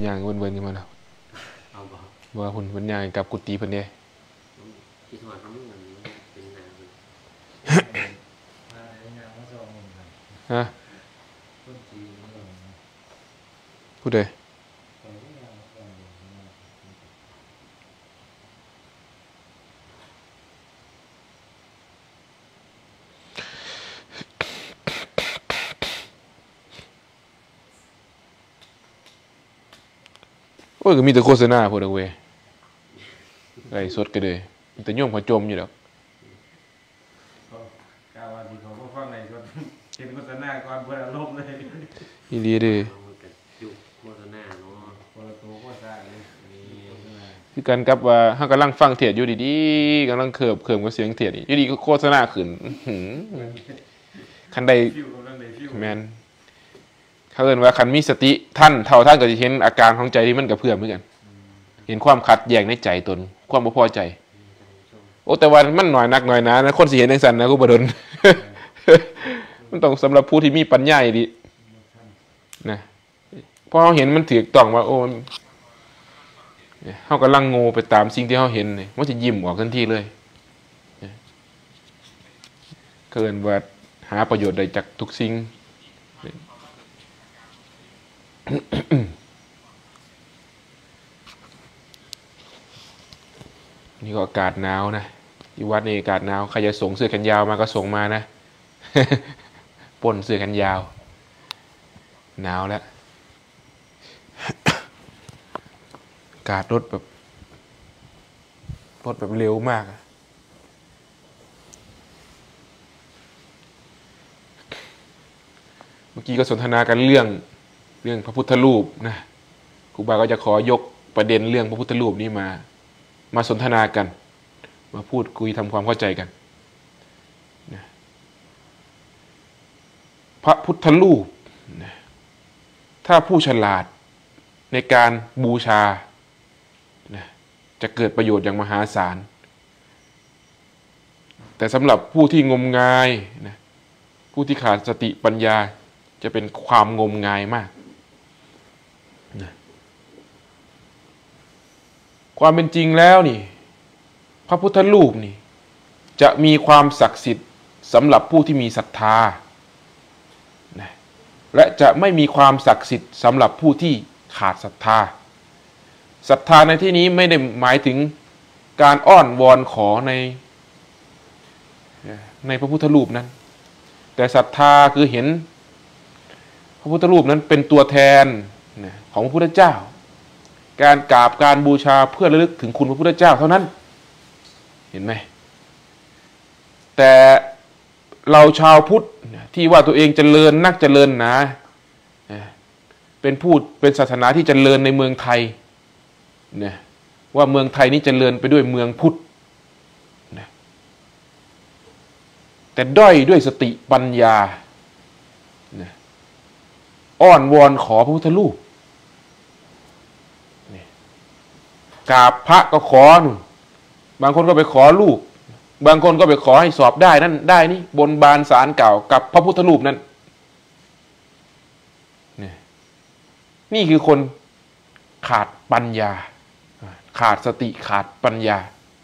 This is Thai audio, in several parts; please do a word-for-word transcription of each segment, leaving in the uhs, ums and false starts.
อย่างเวินๆกันมาแล้วเอาบ่ว่าหุ่นเป็นอย่างกับกุฏิเพิ่นเด้คิดว่าเขาไม่เงินเป็นนาเลยฮะพูดเลยโอ้ยก็มีแต่โฆษณาพวกนั้นเว้ยไอ้สดก็เลยมีแต่โยมเขาจมอยู่แล้วกาวาที่เขาก็ฟังในสดเห็นโฆษณาก่อนเพื่ออารมณ์เลยอีหลีเด้อโฆษณาเนาะโฆษณาโฆษณาเลยคือกันกับว่าเฮากำลังฟังเทศอยู่ดีๆกำลังเคิบเคิมกับเสียงเทศอยู่ดีก็โฆษณาขึ้นคันใดแม่นเขาเอิ้นว่าคันมีสติท่านเท่าท่านก็จะเห็นอาการของใจที่มันกระเพื่อมเหมือนกันเห็นความขัดแย้งในใจตนความบ่พอใจโอ้แต่ว่ามันหน่อยนักหน่อยนะนะคนสิเห็นจังซั่นนะกูบ่ดนมันต้องสำหรับผู้ที่มีปัญญาดีนะพอเฮาเห็นมันถูกต้องว่าโอ้เฮากำลังโง่ไปตามสิ่งที่เฮาเห็นนี่มันสิยิ้มออกทันทีเลยเกินว่าหาประโยชน์ได้จากทุกสิ่งนี่ก็อากาศหนาวนะที่วัดนี่อากาศหนาวใครจะส่งเสื้อแขนยาวมาก็ส่งมานะป่นเสื้อแขนยาวหนาวแล้วอากาศรถแบบรถแบบเร็วมากเมื่อกี้ก็สนทนากันเรื่องเรื่องพระพุทธรูปนะครูบาก็จะขอยกประเด็นเรื่องพระพุทธรูปนี้มามาสนทนากันมาพูดคุยทำความเข้าใจกันนะพระพุทธรูปนะถ้าผู้ฉลาดในการบูชานะจะเกิดประโยชน์อย่างมหาศาลแต่สำหรับผู้ที่งมงายนะผู้ที่ขาดสติปัญญาจะเป็นความงมงายมากนะความเป็นจริงแล้วนี่พระพุทธรูปนี่จะมีความศักดิ์สิทธิ์สำหรับผู้ที่มีศรัทธานะและจะไม่มีความศักดิ์สิทธิ์สำหรับผู้ที่ขาดศรัทธาศรัทธาในที่นี้ไม่ได้หมายถึงการอ้อนวอนขอในในพระพุทธรูปนั้นแต่ศรัทธาคือเห็นพระพุทธรูปนั้นเป็นตัวแทนของพระพุทธเจ้าการกราบการบูชาเพื่อระลึกถึงคุณพระพุทธเจ้าเท่านั้นเห็นไหมแต่เราชาวพุทธที่ว่าตัวเองเจริญนักเจริญหนาเป็นผู้เป็นศาสนาที่เจริญในเมืองไทยนะว่าเมืองไทยนี้เจริญไปด้วยเมืองพุทธนะแต่ด้อยด้วยสติปัญญานะอ้อนวอนขอพระพุทธรูปกราบพระก็ขอหนูบางคนก็ไปขอลูกบางคนก็ไปขอให้สอบได้นั่นได้นี่บนบานศาลเก่ากับพระพุทธรูปนั้นนี่นี่คือคนขาดปัญญาขาดสติขาดปัญญา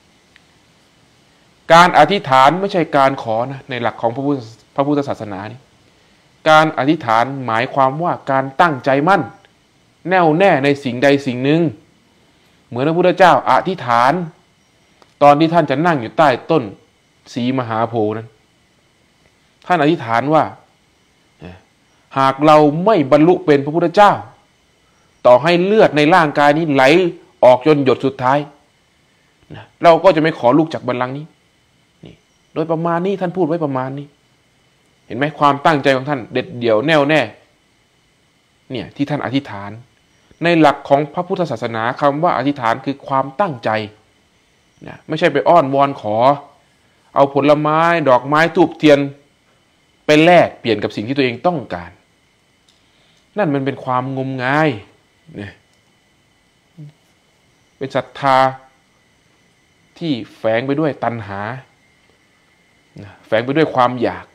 การอธิษฐานไม่ใช่การขอนะในหลักของพระพุทธพระพุทธศาสนานี่การอธิษฐานหมายความว่าการตั้งใจมั่นแน่วแน่ในสิ่งใดสิ่งหนึ่งเหมือนพระพุทธเจ้าอธิษฐานตอนที่ท่านจะนั่งอยู่ใต้ต้นศรีมหาโพธิ์นั้นท่านอธิษฐานว่าหากเราไม่บรรลุเป็นพระพุทธเจ้าต่อให้เลือดในร่างกายนี้ไหลออกจนหยดสุดท้ายเราก็จะไม่ขอลูกจากบัลลังก์นี้นี่โดยประมาณนี้ท่านพูดไว้ประมาณนี้เห็นไหมความตั้งใจของท่านเด็ดเดี่ยวแน่วแน่เนี่ยที่ท่านอธิษฐานในหลักของพระพุทธศาสนาคำว่าอธิษฐานคือความตั้งใจนะไม่ใช่ไปอ้อนวอนขอเอาผลไม้ดอกไม้ธูปเทียนไปแลกเปลี่ยนกับสิ่งที่ตัวเองต้องการนั่นมันเป็นความงมงายเนี่ยเป็นศรัทธาที่แฝงไปด้วยตัณหาแฝงไปด้วยความอยาก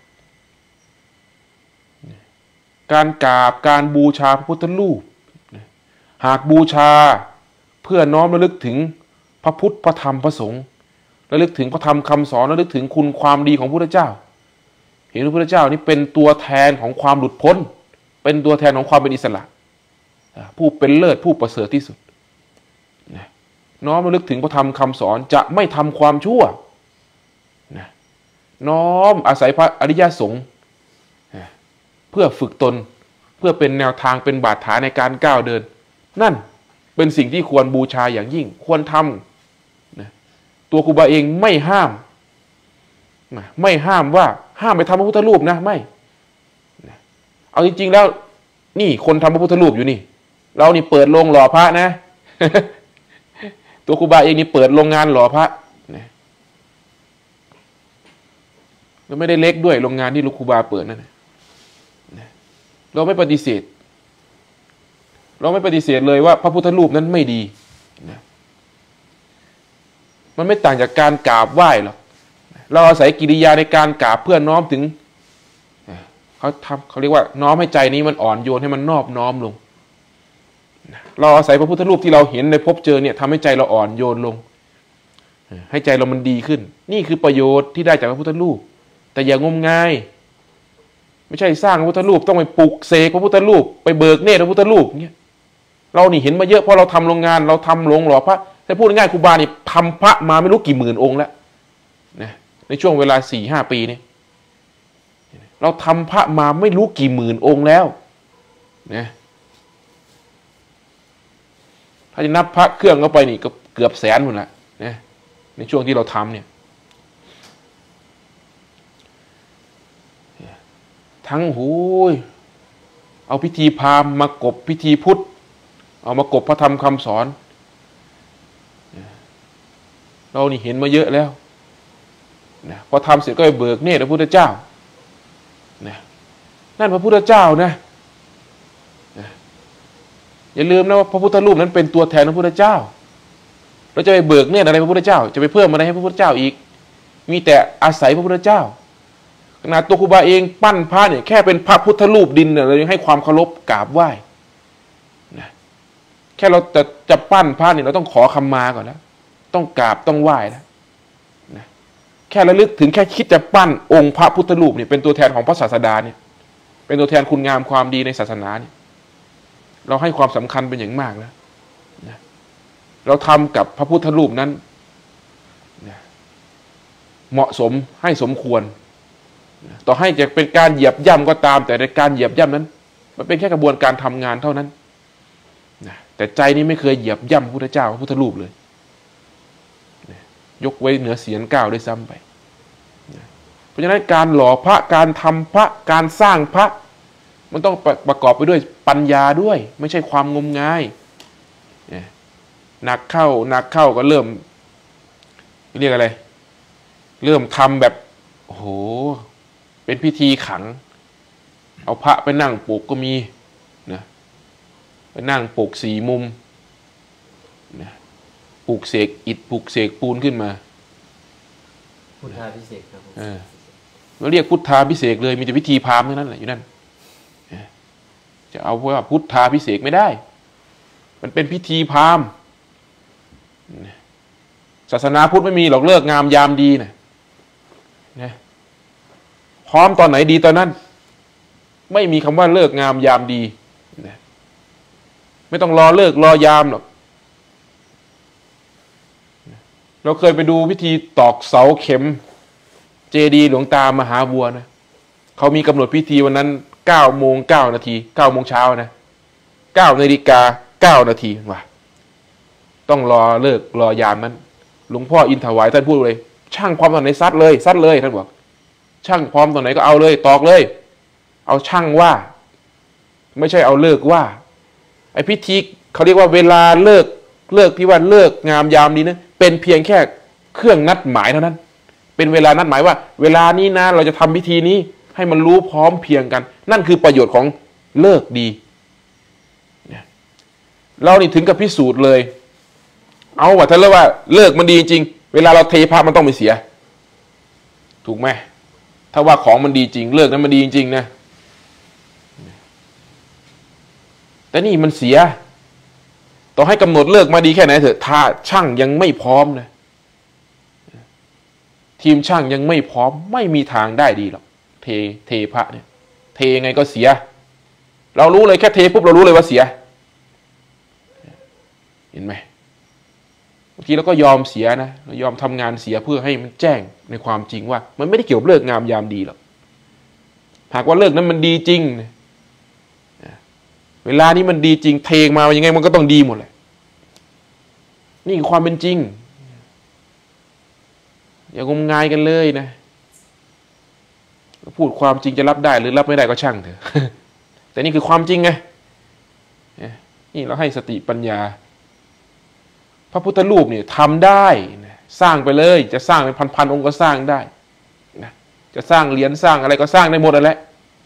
การกราบการบูชาพระพุทธรูปหากบูชาเพื่อน้อมระลึกถึงพระพุทธพระธรรมพระสงฆ์ระลึกถึงพระธรรมคำสอนระลึกถึงคุณความดีของพระพุทธเจ้าเห็นพระพุทธเจ้านี้เป็นตัวแทนของความหลุดพ้นเป็นตัวแทนของความเป็นอิสระผู้เป็นเลิศผู้ประเสริฐที่สุดน้อมระลึกถึงพระธรรมคำสอนจะไม่ทำความชั่วน้อมอาศัยพระอริยสงฆ์เพื่อฝึกตนเพื่อเป็นแนวทางเป็นบาดฐานในการก้าวเดินนั่นเป็นสิ่งที่ควรบูชาอย่างยิ่งควรทำนะตัวครูบาเองไม่ห้ามนะไม่ห้ามว่าห้ามไปทำพระพุทธรูปนะไม่นะเอาจริงๆแล้วนี่คนทำพระพุทธรูปอยู่นี่เรานี่เปิดโรงหล่อพระนะ ตัวครูบาเองนี่เปิดโรงงานหล่อพระนะแล้วไม่ได้เล็กด้วยโรงงานที่ลูกครูบาเปิดนั่นนะเราไม่ปฏิเสธเราไม่ปฏิเสธเลยว่าพระพุทธรูปนั้นไม่ดีนะมันไม่ต่างจากการกราบไหว้หรอกเราอาศัยกิริยาในการกราบเพื่อน้อมถึงเขาทำเขาเรียกว่าน้อมให้ใจนี้มันอ่อนโยนให้มันนอบน้อมลงเราอาศัยพระพุทธรูปที่เราเห็นในพบเจอเนี่ยทำให้ใจเราอ่อนโยนลงให้ใจเรามันดีขึ้นนี่คือประโยชน์ที่ได้จากพระพุทธรูปแต่อย่างงมงายไม่ใช่สร้างพระพุทธรูปต้องไปปลุกเสกพระพุทธรูปไปเบิกเนตรพระพุทธรูปเงี้ยเรานี่เห็นมาเยอะเพราะเราทำโรงงานเราทำโรงหล่อพระแต่พูดง่ายๆครูบานี่ทำพระมาไม่รู้กี่หมื่นองค์แล้วนะในช่วงเวลาสี่ห้าปีนี่เราทำพระมาไม่รู้กี่หมื่นองค์แล้วนะถ้าจะนับพระเครื่องเข้าไปนี่ก็เกือบแสนหมดละนะในช่วงที่เราทำเนี่ยทั้งหูยเอาพิธีพราหมณ์มากบพิธีพุทธเอามากบพระธรรมคำสอนเรานี่เห็นมาเยอะแล้วนะพอทำเสร็จก็ไปเบิกเนตรพระพุทธเจ้านะนั่นพระพุทธเจ้านะนะอย่าลืมนะว่าพระพุทธรูปนั้นเป็นตัวแทนพระพุทธเจ้าเราจะไปเบิกเนตรอะไรพระพุทธเจ้าจะไปเพิ่มอะไรให้พระพุทธเจ้าอีกมีแต่อาศัยพระพุทธเจ้าขนาดตัวครูบาเองปั้นพระเนี่ยแค่เป็นพระพุทธรูปดินเนี่ยเรายังให้ความเคารพกราบไหว้นะแค่เราจะจะปั้นพระเนี่ยเราต้องขอคำมาก่อนแล้วต้องกราบต้องไหว้แล้วนะแค่ระลึกถึงแค่คิดจะปั้นองค์พระพุทธรูปเนี่ยเป็นตัวแทนของพระศาสดาเนี่ยเป็นตัวแทนคุณงามความดีในศาสนาเนี่ยเราให้ความสำคัญเป็นอย่างมากแล้วนะเราทำกับพระพุทธรูปนั้นนะเหมาะสมให้สมควรต่อให้จะเป็นการเหยียบย่ำก็ตามแต่ในการเหยียบย่ำนั้นมันเป็นแค่กระบวนการทำงานเท่านั้นนะแต่ใจนี้ไม่เคยเหยียบย่ำพระพุทธเจ้าพระพุทธรูปเลยนะยกไว้เหนือเสียงก้าวด้วยซ้ำไปนะเพราะฉะนั้นการหล่อพระการทำพระการสร้างพระมันต้องประกอบไปด้วยปัญญาด้วยไม่ใช่ความงมงายนะหนักเข้าหนักเข้าก็เริ่มเรียกอะไรเริ่มทำแบบโอ้โหเป็นพิธีขังเอาพระไปนั่งปลูกก็มีนะไปนั่งปลูกสี่มุมนะปลูกเสกอิฐปลูกเสกปูนขึ้นมาพุทธาพิเศษครับผมเราเรียกพุทธาพิเศษเลยมีแต่พิธีพราหมณ์เท่านั้นแหละอยู่นั่นจะเอาว่าพุทธาพิเศษไม่ได้มันเป็นพิธีพราหมณ์ศาสนาพุทธไม่มีหรอกเลิกงามยามดีนะนะพร้อมตอนไหนดีตอนนั้นไม่มีคำว่าเลิกงามยามดีนะไม่ต้องรอเลิกรอยามหรอกเราเคยไปดูพิธีตอกเสาเข็มเจดีย์หลวงตามหาบัวนะเขามีกำหนดพิธีวันนั้นเก้าโมงเก้านาทีเก้าโมงเช้านะเก้านาฬิกาเก้านาทีว่ะต้องรอเลิกรอยามนั้นหลวงพ่ออินถวายท่านพูดเลยช่างพร้อมตอนไหนซัดเลยซัดเลยท่านบอกช่างพร้อมตอนไหนก็เอาเลยตอกเลยเอาช่างว่าไม่ใช่เอาเลิกว่าไอพิธีเขาเรียกว่าเวลาเลิกเลิกที่ว่าเลิกงามยามดีนะเป็นเพียงแค่เครื่องนัดหมายเท่านั้นเป็นเวลานัดหมายว่าเวลานี้นะเราจะทำพิธีนี้ให้มันรู้พร้อมเพียงกันนั่นคือประโยชน์ของเลิกดีเรานี่ถึงกับพิสูจน์เลยเอาว่าถ้าเรียกว่าเลิกมันดีจริงเวลาเราเทพระมันต้องไม่เสียถูกไหมถ้าว่าของมันดีจริงเลิกนั้นมันดีจริงนะแต่นี่มันเสียต่อให้กำหนดเลิกมาดีแค่ไหนเถอะถ้าช่างยังไม่พร้อมนะทีมช่างยังไม่พร้อมไม่มีทางได้ดีหรอกเทเทพระเนี่ยเทไงก็เสียเรารู้เลยแค่เทปุ๊บเรารู้เลยว่าเสียเห็นไหมบางทีเราก็ยอมเสียนะเรายอมทำงานเสียเพื่อให้มันแจ้งในความจริงว่ามันไม่ได้เกี่ยวกับเลิกงามยามดีหรอกหากว่าเลิกนั้นมันดีจริงเวลานี้มันดีจริงเทมายังไงมันก็ต้องดีหมดแหละนี่คือความเป็นจริงอย่างมงายกันเลยนะพูดความจริงจะรับได้หรือรับไม่ได้ก็ช่างเถอะแต่นี่คือความจริงไงนี่เราให้สติปัญญาพระพุทธรูปเนี่ยทำได้นะสร้างไปเลยจะสร้างเป็นพันๆองค์ก็สร้างได้นะจะสร้างเหรียญสร้างอะไรก็สร้างได้หมดนั่นแหละ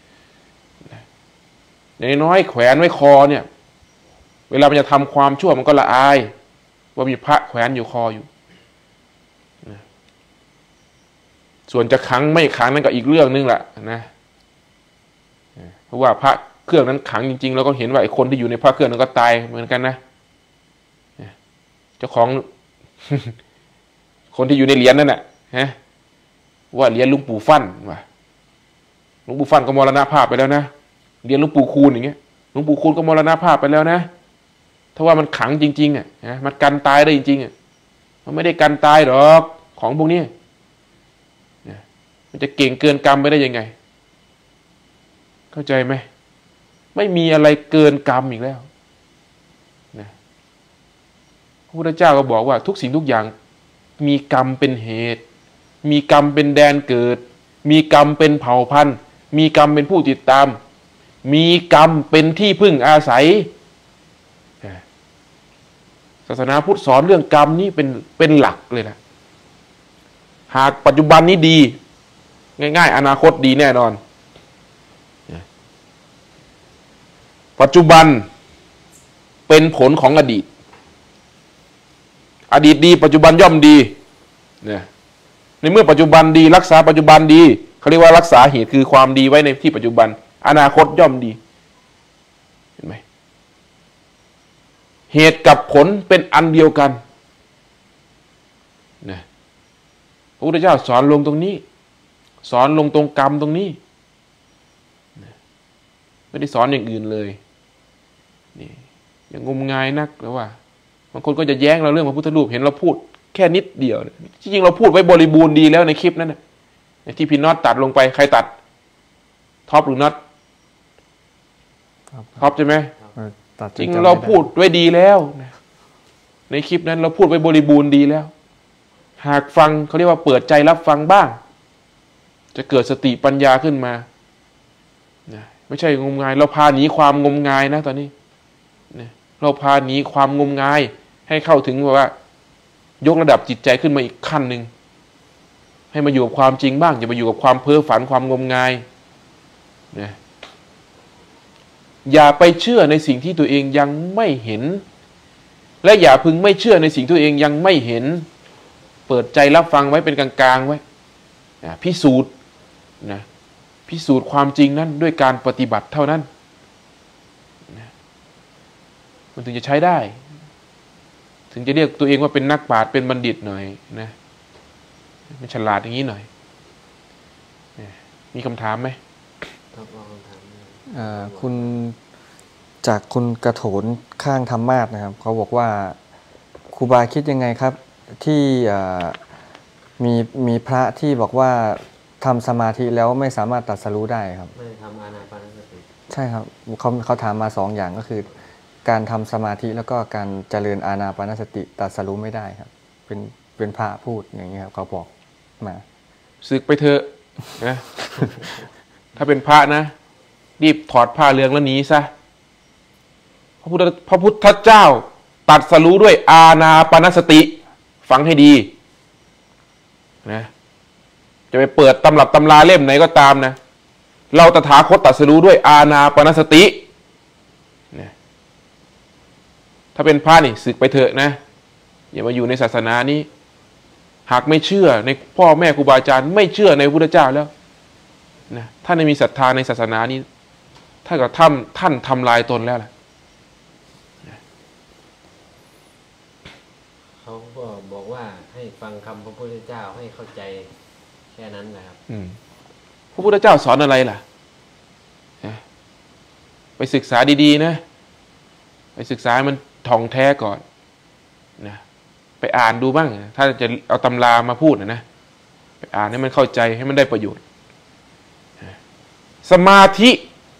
ในน้อยแขวนไว้คอเนี่ยเวลามันจะทำความชั่วมันก็ละอายว่ามีพระแขวนอยู่คออยู่นะส่วนจะขังไม่ขังนั่นก็อีกเรื่องนึงแหละนะเพราะว่าพระเครื่องนั้นขังจริงๆเราก็เห็นว่าไอ้คนที่อยู่ในพระเครื่องนั้นก็ตายเหมือนกันนะเจ้าของ คนที่อยู่ในเหรียญนั่นแหละฮะว่าเหรียญหลวงปู่ฟั่นว่าหลวงปู่ฟั่นก็มรณภาพไปแล้วนะเหรียญหลวงปู่คูณอย่างเงี้ยหลวงปู่คูณก็มรณภาพไปแล้วนะถ้าว่ามันขังจริงๆอ่ะนะมันกันตายได้จริงๆอ่ะมันไม่ได้กันตายหรอกของพวกนี้มันจะเก่งเกินกรรมไปได้ยังไงเข้าใจไหมไม่มีอะไรเกินกรรมอีกแล้วนะพระพุทธเจ้าก็บอกว่าทุกสิ่งทุกอย่างมีกรรมเป็นเหตุมีกรรมเป็นแดนเกิดมีกรรมเป็นเผ่าพันธุ์มีกรรมเป็นผู้ติดตามมีกรรมเป็นที่พึ่งอาศัยศาสนาพุทธสอนเรื่องกรรมนี่เป็นเป็นหลักเลยนะหากปัจจุบันนี้ดีง่ายๆอนาคตดีแน่นอนปัจจุบันเป็นผลของอดีตอดีตดีปัจจุบันย่อมดีเนี่ยในเมื่อปัจจุบันดีรักษาปัจจุบันดีเขาเรียกว่ารักษาเหตุคือความดีไว้ในที่ปัจจุบันอนาคตย่อมดีเห็นไหมเหตุกับผลเป็นอันเดียวกันนะพระพุทธเจ้าสอนลงตรงนี้สอนลงตรงกรรมตรงนี้ไม่ได้สอนอย่างอื่นเลยนี่อย่างงมงายนักแล้วว่าบางคนก็จะแย้งเราเรื่องพระพุทธรูปเห็นเราพูดแค่นิดเดียวจริงๆเราพูดไว้บริบูรณ์ดีแล้วในคลิปนั้นนะที่พี่น็อตตัดลงไปใครตัดท็อปหรือน็อตท็อปใช่ไหมจริงเราพูดไว้ดีแล้วในคลิปนั้นเราพูดไว้บริบูรณ์ดีแล้วหากฟังเขาเรียกว่าเปิดใจรับฟังบ้างจะเกิดสติปัญญาขึ้นมาไม่ใช่งมงายเราพาหนีความงมงายนะตอนนี้เราพาหนีความงมงายให้เข้าถึงว่ายกระดับจิตใจขึ้นมาอีกขั้นหนึ่งให้มาอยู่กับความจริงบ้างอย่ามาอยู่กับความเพ้อฝันความงมงายนะอย่าไปเชื่อในสิ่งที่ตัวเองยังไม่เห็นและอย่าพึงไม่เชื่อในสิ่งที่ตัวเองยังไม่เห็นเปิดใจรับฟังไว้เป็นกลางๆไว้นะพิสูจน์นะพิสูจน์ความจริงนั้นด้วยการปฏิบัติเท่านั้นนะมันถึงจะใช้ได้ถึงจะเรียกตัวเองว่าเป็นนักปราชญ์เป็นบัณฑิตหน่อยนะมันฉลาดอย่างนี้หน่อยมีคำถามไหมครับลองคำถามคุณจากคุณกระโถนข้างธรรมาสนะครับเขาบอกว่าครูบาคิดยังไงครับที่มีมีพระที่บอกว่าทำสมาธิแล้วไม่สามารถตรัสรู้ได้ครับไม่ทำอานาปานสติใช่ครับเขาเขาถามมาสองอย่างก็คือการทำสมาธิแล้วก็การเจริญอานาปานสติตรัสรู้ไม่ได้ครับเป็นเป็นพระพูดอย่างนี้ครับเขาบอกมาสึกไปเถอะนะ ถ้าเป็นพระนะรีบถอดผ้าเหลืองแล้วหนีซะพระพุทธพระพุทธเจ้าตรัสรู้ด้วยอานาปานสติฟังให้ดีนะจะไปเปิดตำรับตำราเล่มไหนก็ตามนะเราตถาคตตรัสรู้ด้วยอานาปานสตินะถ้าเป็นพระนี่สึกไปเถอะนะอย่ามาอยู่ในศาสนานี้หากไม่เชื่อในพ่อแม่ครูบาอาจารย์ไม่เชื่อในพระพุทธเจ้าแล้วนะท่านไม่มีศรัทธาในศาสนานี้ถ้ากับท่านท่านทำลายตนแล้วล่ะเขาก็บอกว่าให้ฟังคำพระพุทธเจ้าให้เข้าใจแค่นั้นนะครับพระพุทธเจ้าสอนอะไรล่ะไปศึกษาดีๆนะไปศึกษาให้มันท่องแท้ก่อนนะไปอ่านดูบ้างถ้าจะเอาตำรามาพูดนะนะไปอ่านให้มันเข้าใจให้มันได้ประโยชน์สมาธิ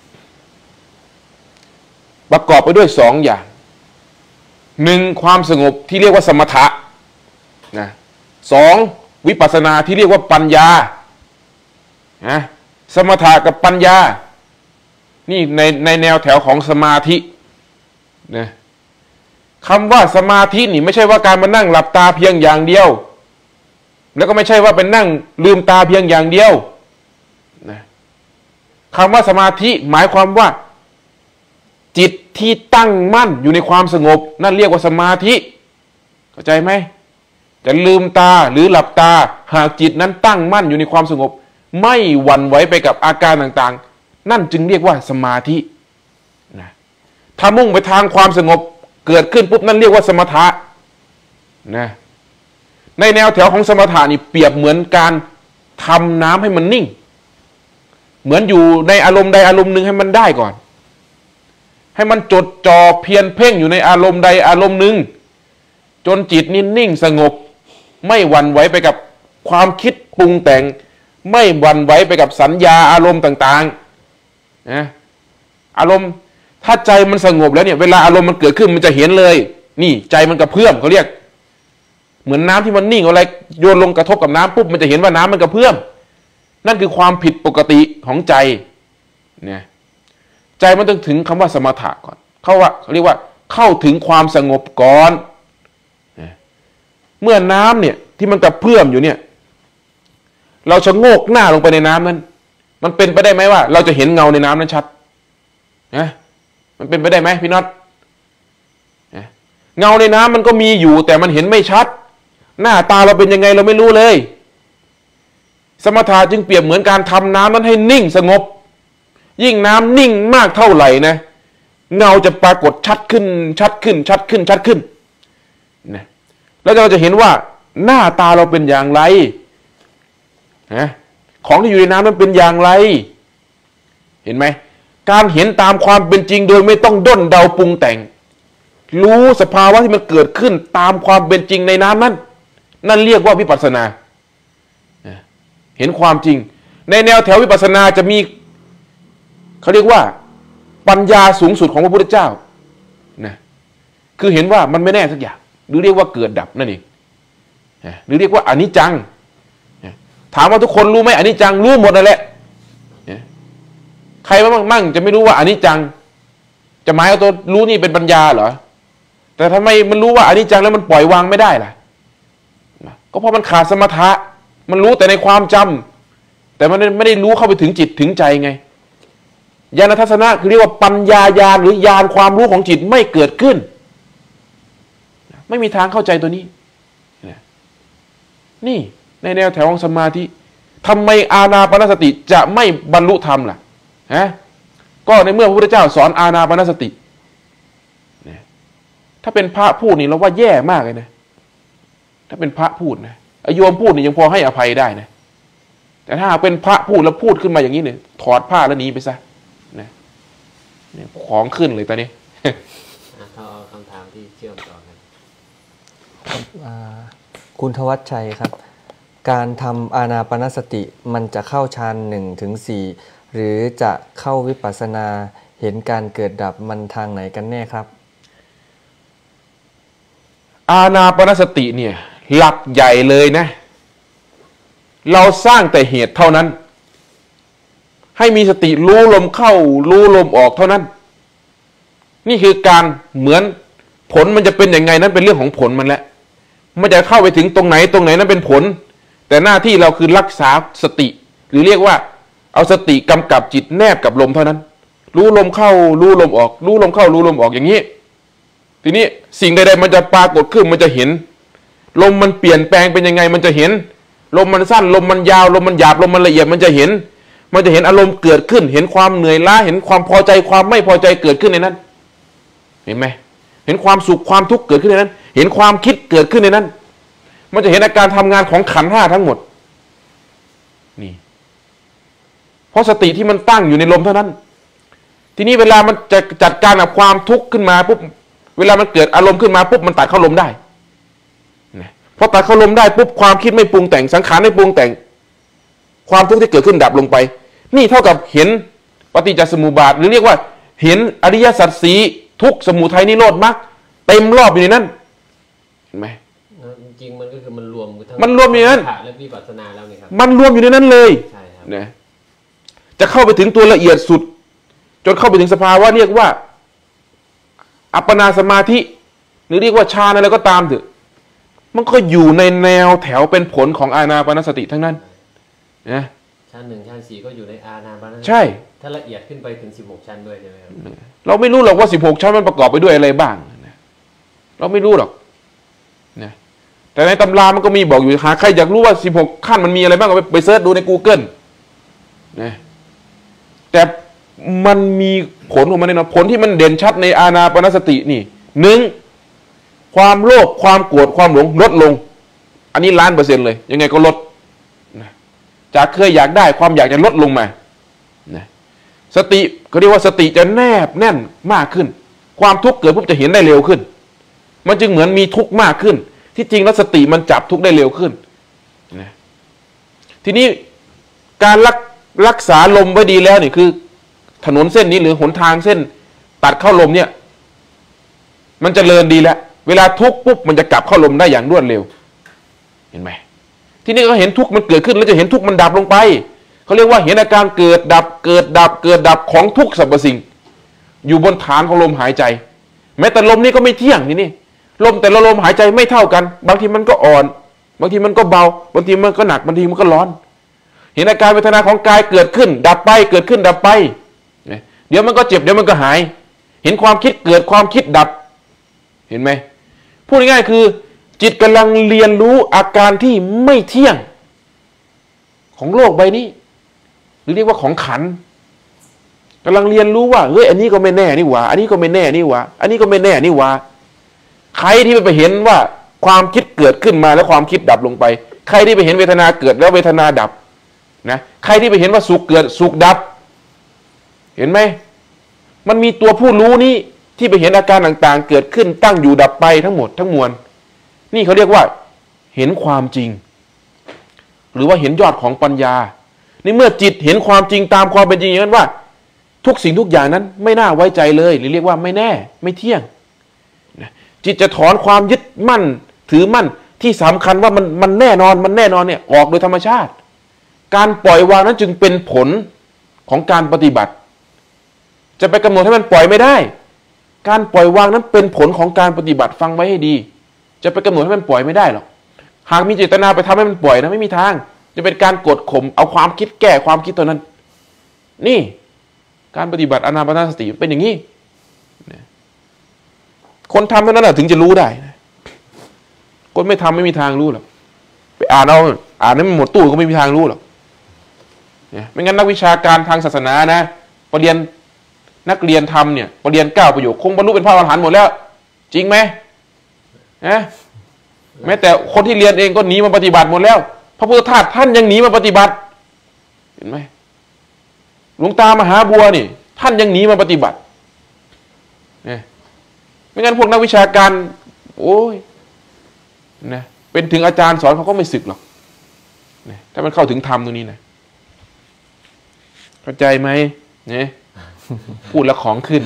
ประกอบไปด้วยสองอย่างหนึ่งความสงบที่เรียกว่าสมถะนะสองวิปัสสนาที่เรียกว่าปัญญานะสมถะกับปัญญานี่ในในแนวแถวของสมาธินะคำว่าสมาธินี่ไม่ใช่ว่าการมานั่งหลับตาเพียงอย่างเดียวแล้วก็ไม่ใช่ว่าเป็นนั่งลืมตาเพียงอย่างเดียวนะคำว่าสมาธิหมายความว่าจิตที่ตั้งมั่นอยู่ในความสงบนั่นเรียกว่าสมาธิเข้าใจไหมจะลืมตาหรือหลับตาหากจิตนั้นตั้งมั่นอยู่ในความสงบไม่หวั่นไหวไปกับอาการต่างๆนั่นจึงเรียกว่าสมาธินะถ้ามุ่งไปทางความสงบเกิดขึ้นปุ๊บนั่นเรียกว่าสมถะนะในแนวแถวของสมถะนี่เปรียบเหมือนการทำน้ำให้มันนิ่งเหมือนอยู่ในอารมณ์ใดอารมณ์หนึ่งให้มันได้ก่อนให้มันจดจ่อเพียรเพ่งอยู่ในอารมณ์ใดอารมณ์หนึ่งจนจิตนิ่งนิ่งสงบไม่หวั่นไหวไปกับความคิดปรุงแต่งไม่หวั่นไหวไปกับสัญญาอารมณ์ต่างๆนะอารมณ์ถ้าใจมันสงบแล้วเนี่ยเวลาอารมณ์มันเกิดขึ้นมันจะเห็นเลยนี่ใจมันกระเพื่อมเขาเรียกเหมือนน้ำที่มันนิ่งอะไรโยนลงกระทบกับน้ำปุ๊บมันจะเห็นว่าน้ำมันกระเพื่อมนั่นคือความผิดปกติของใจเนี่ยใจมันต้องถึงคำว่าสมถะก่อนเขาว่าเขาเรียกว่าเข้าถึงความสงบก่อนเมื่อน้ำเนี่ยที่มันกระเพื่อมอยู่เนี่ยเราชะโงกหน้าลงไปในน้ำนั้นมันเป็นไปได้ไหมว่าเราจะเห็นเงาในน้ำนั้นชัดนะมันเป็นไปได้ไหมพี่น็อตเงาในน้ำมันก็มีอยู่แต่มันเห็นไม่ชัดหน้าตาเราเป็นยังไงเราไม่รู้เลยสมถะจึงเปรียบเหมือนการทำน้ำนั้นให้นิ่งสงบยิ่งน้ำนิ่งมากเท่าไหร่นะเงาจะปรากฏชัดขึ้นชัดขึ้นชัดขึ้นชัดขึ้นนะแล้วเราจะเห็นว่าหน้าตาเราเป็นอย่างไรนะของที่อยู่ในน้ำนั้นเป็นอย่างไรเห็นไหมการเห็นตามความเป็นจริงโดยไม่ต้องด้นเดาปรุงแต่งรู้สภาวะที่มันเกิดขึ้นตามความเป็นจริงในน้ำนั้นนั่นเรียกว่าวิปัสสนาเห็นความจริงในแนวแถววิปัสสนาจะมีเขาเรียกว่าปัญญาสูงสุดของพระพุทธเจ้านะคือเห็นว่ามันไม่แน่สักอย่างหรือเรียกว่าเกิดดับนั่นเองหรือเรียกว่าอนิจจังถามว่าทุกคนรู้ไหมอนิจจังรู้หมดนั่นแหละใครบ้างมั่งจะไม่รู้ว่าอนิจจังจะหมายเอาตัวรู้นี่เป็นปัญญาเหรอแต่ทำไมมันรู้ว่าอนิจจังแล้วมันปล่อยวางไม่ได้ล่ะก็เพราะมันขาดสมถะมันรู้แต่ในความจำแต่มันไม่ได้รู้เข้าไปถึงจิตถึงใจไงญาณทัศนะคือเรียกว่าปัญญาญาณหรือญาณความรู้ของจิตไม่เกิดขึ้นไม่มีทางเข้าใจตัวนี้นี่ในแนวแถวของสมาธิทำไมอานาปานสติจะไม่บรรลุธรรมล่ะฮะก็ในเมื่อพระพุทธเจ้าสอนอานาปานสติถ้าเป็นพระพูดนี่เราว่าแย่มากเลยนะถ้าเป็นพระพูดนะโยมพูดนี่ยังพอให้อภัยได้นะแต่ถ้าเป็นพระพูดแล้วพูดขึ้นมาอย่างนี้เนี่ยถอดผ้าแล้วหนีไปซะนะของขึ้นเลยตอนนี้เขาเอาคำถามที่เชื่อมต่อกันคุณธวัชชัยครับการทำอานาปานสติมันจะเข้าฌานหนึ่งถึงสี่หรือจะเข้าวิปัสสนาเห็นการเกิดดับมันทางไหนกันแน่ครับอานาปานสติเนี่ยหลักใหญ่เลยนะเราสร้างแต่เหตุเท่านั้นให้มีสติรู้ลมเข้ารู้ลมออกเท่านั้นนี่คือการเหมือนผลมันจะเป็นยังไงนั้นเป็นเรื่องของผลมันแหละมันจะเข้าไปถึงตรงไหนตรงไหนนั้นเป็นผลแต่หน้าที่เราคือรักษาสติหรือเรียกว่าเอาสติกำกับจิตแนบกับลมเท่านั้นรู้ลมเข้ารู้ลมออกรู้ลมเข้ารู้ลมออกอย่างนี้ทีนี้สิ่งใดๆมันจะปรากฏขึ้นมันจะเห็นลมมันเปลี่ยนแปลงเป็นยังไงมันจะเห็นลมมันสั้นลมมันยาวลมมันหยาบลมมันละเอียดมันจะเห็นมันจะเห็นอารมณ์เกิดขึ้นเห็นความเหนื่อยล้าเห็นความพอใจความไม่พอใจเกิดขึ้นในนั้นเห็นไหมเห็นความสุขความทุกข์เกิดขึ้นในนั้นเห็นความคิดเกิดขึ้นในนั้นมันจะเห็นอาการทำงานของขันธ์ห้าทั้งหมดนี่เพราะสติที่มันตั้งอยู่ในลมเท่านั้นทีนี้เวลามันจะจัดการกับความทุกข์ขึ้นมาปุ๊บเวลามันเกิดอารมณ์ขึ้นมาปุ๊บมันตัดเข้าลมได้นะพอตัดเข้าลมได้ปุ๊บความคิดไม่ปรุงแต่งสังขารไม่ปรุงแต่งความทุกข์ที่เกิดขึ้นดับลงไปนี่เท่ากับเห็นปฏิจจสมุปบาทหรือเรียกว่าเห็นอริยสัจสี่ทุกข์สมุทัยนิโรธมรรคเต็มรอบอยู่ในนั้นเห็นไหมจริงๆมันก็คือมันรวมทั้งมันรวมอยู่ในนั้นและวิปัสสนาแล้วนี่ครับมันรวมอยู่ในนั้นเลยใช่ครับนะจะเข้าไปถึงตัวละเอียดสุดจนเข้าไปถึงสภาวะเรียกว่าอัปปนาสมาธิหรือเรียกว่าฌานอะไรก็ตามเถอะมันก็อยู่ในแนวแถวเป็นผลของอานาปานสติทั้งนั้นนะชั้นหนึ่งชั้นสี่ก็อยู่ในอานาปานสติใช่ถ้าละเอียดขึ้นไปถึงสิบหกชั้นด้วยใช่ไหมครับเราไม่รู้หรอกว่าสิบหกชั้นมันประกอบไปด้วยอะไรบ้างนะเราไม่รู้หรอกนะแต่ในตำรามันก็มีบอกอยู่หาใครอยากรู้ว่าสิบหกขั้นมันมีอะไรบ้างก็ไปเสิร์ชดูใน Google นะแต่มันมีผลของมันแน่นอนผลที่มันเด่นชัดในอานาปานสตินี่หนึ่งความโลภความโกรธความหลงลดลงอันนี้ล้านเปอร์เซ็นต์เลยยังไงก็ลดนะจากเคยอยากได้ความอยากจะลดลงมานะสติเขาเรียกว่าสติจะแนบแน่นมากขึ้นความทุกข์เกิดปุ๊บจะเห็นได้เร็วขึ้นมันจึงเหมือนมีทุกข์มากขึ้นที่จริงแล้วสติมันจับทุกข์ได้เร็วขึ้นนะทีนี้การรักรักษาลมไว้ดีแล้วนี่คือถนนเส้นนี้หรือหนทางเส้นตัดเข้าลมเนี่ยมันจเจริญดีแล้วเวลาทุกข์ปุ๊บมันจะกลับเข้าลมได้อย่างรวดเร็วเห็นไหมที่นี่ก็เห็นทุกข์มันเกิดขึ้นแล้วจะเห็นทุกข์มันดับลงไปเขาเรียกว่าเห็นอาการเกิดดับเกิดดับเกิดดับของทุกสรรพสิ่งอยู่บนฐานของลมหายใจแม้แต่ลมนี่ก็ไม่เที่ยงนี่นี่ลมแต่ละลมหายใจไม่เท่ากันบางทีมันก็อ่อนบางทีมันก็เบาบางทีมันก็หนักบางทีมันก็ร้อนเห็นอาการเวทนาของกายเกิดขึ้นดับไปเกิดขึ้นดับไปเดี๋ยวมันก็เจ็บเดี๋ยวมันก็หายเห็นความคิดเกิดความคิดดับเห็นไหมพูดง่ายๆคือจิตกำลังเรียนรู้อาการที่ไม่เที่ยงของโลกใบนี้หรือเรียกว่าของขันกำลังเรียนรู้ว่าเฮ้ยอันนี้ก็ไม่แน่นี่หว่าอันนี้ก็ไม่แน่นี่หว่าอันนี้ก็ไม่แน่นี่หว่าใครที่ไปเห็นว่าความคิดเกิดขึ้นมาแล้วความคิดดับลงไปใครที่ไปเห็นเวทนาเกิดแล้วเวทนาดับนะใครที่ไปเห็นว่าสุขเกิดสุขดับเห็นไหมมันมีตัวผู้รู้นี้ที่ไปเห็นอาการต่างๆเกิดขึ้นตั้งอยู่ดับไปทั้งหมดทั้งมวลนี่เขาเรียกว่าเห็นความจริงหรือว่าเห็นยอดของปัญญานี่เมื่อจิตเห็นความจริงตามความเป็นจริงอย่างนั้นว่าทุกสิ่งทุกอย่างนั้นไม่น่าไว้ใจเลยหรือเรียกว่าไม่แน่ไม่เที่ยงจิตจะถอนความยึดมั่นถือมั่นที่สำคัญว่ามันมันแน่นอนมันแน่นอนเนี่ยออกโดยธรรมชาติการปล่อยวางนั้นจึงเป็นผลของการปฏิบัติจะไปกำหนดให้มันปล่อยไม่ได้การปล่อยวางนั้นเป็นผลของการปฏิบัติฟังไว้ให้ดีจะไปกำหนดให้มันปล่อยไม่ได้หรอกหากมีเจตนาไปทำให้มันปล่อยนะไม่มีทางจะเป็นการกดข่มเอาความคิดแก้ความคิดตัวนั้นนี่การปฏิบัติอานาปานสติเป็นอย่างนี้คนทำเท่านั้นแหละถึงจะรู้ได้คนไม่ทำไม่มีทางรู้หรอกไปอ่านเอาอ่านนั้นหมดตู้ก็ไม่มีทางรู้หรอกเนี่ยไม่งั้นนักวิชาการทางศาสนานะปรริญญานักเรียนทำเนี่ยปรริญญาเก้าประโยคคงบรรลุเป็นพระอรหันต์หมดแล้วจริงไหมนะแม้แต่คนที่เรียนเองก็หนีมาปฏิบัติหมดแล้วพระพุทธทาสท่านยังหนีมาปฏิบัติเห็นไหมหลวงตามหาบัวนี่ท่านยังหนีมาปฏิบัติเนี่ยไม่งั้นพวกนักวิชาการโอ้ยนะเป็นถึงอาจารย์สอนเขาก็ไม่สึกหรอกนะถ้ามันเข้าถึงธรรมตรงนี้นะเข้าใจไหมเนี่ยพูดแล้วของขึ้น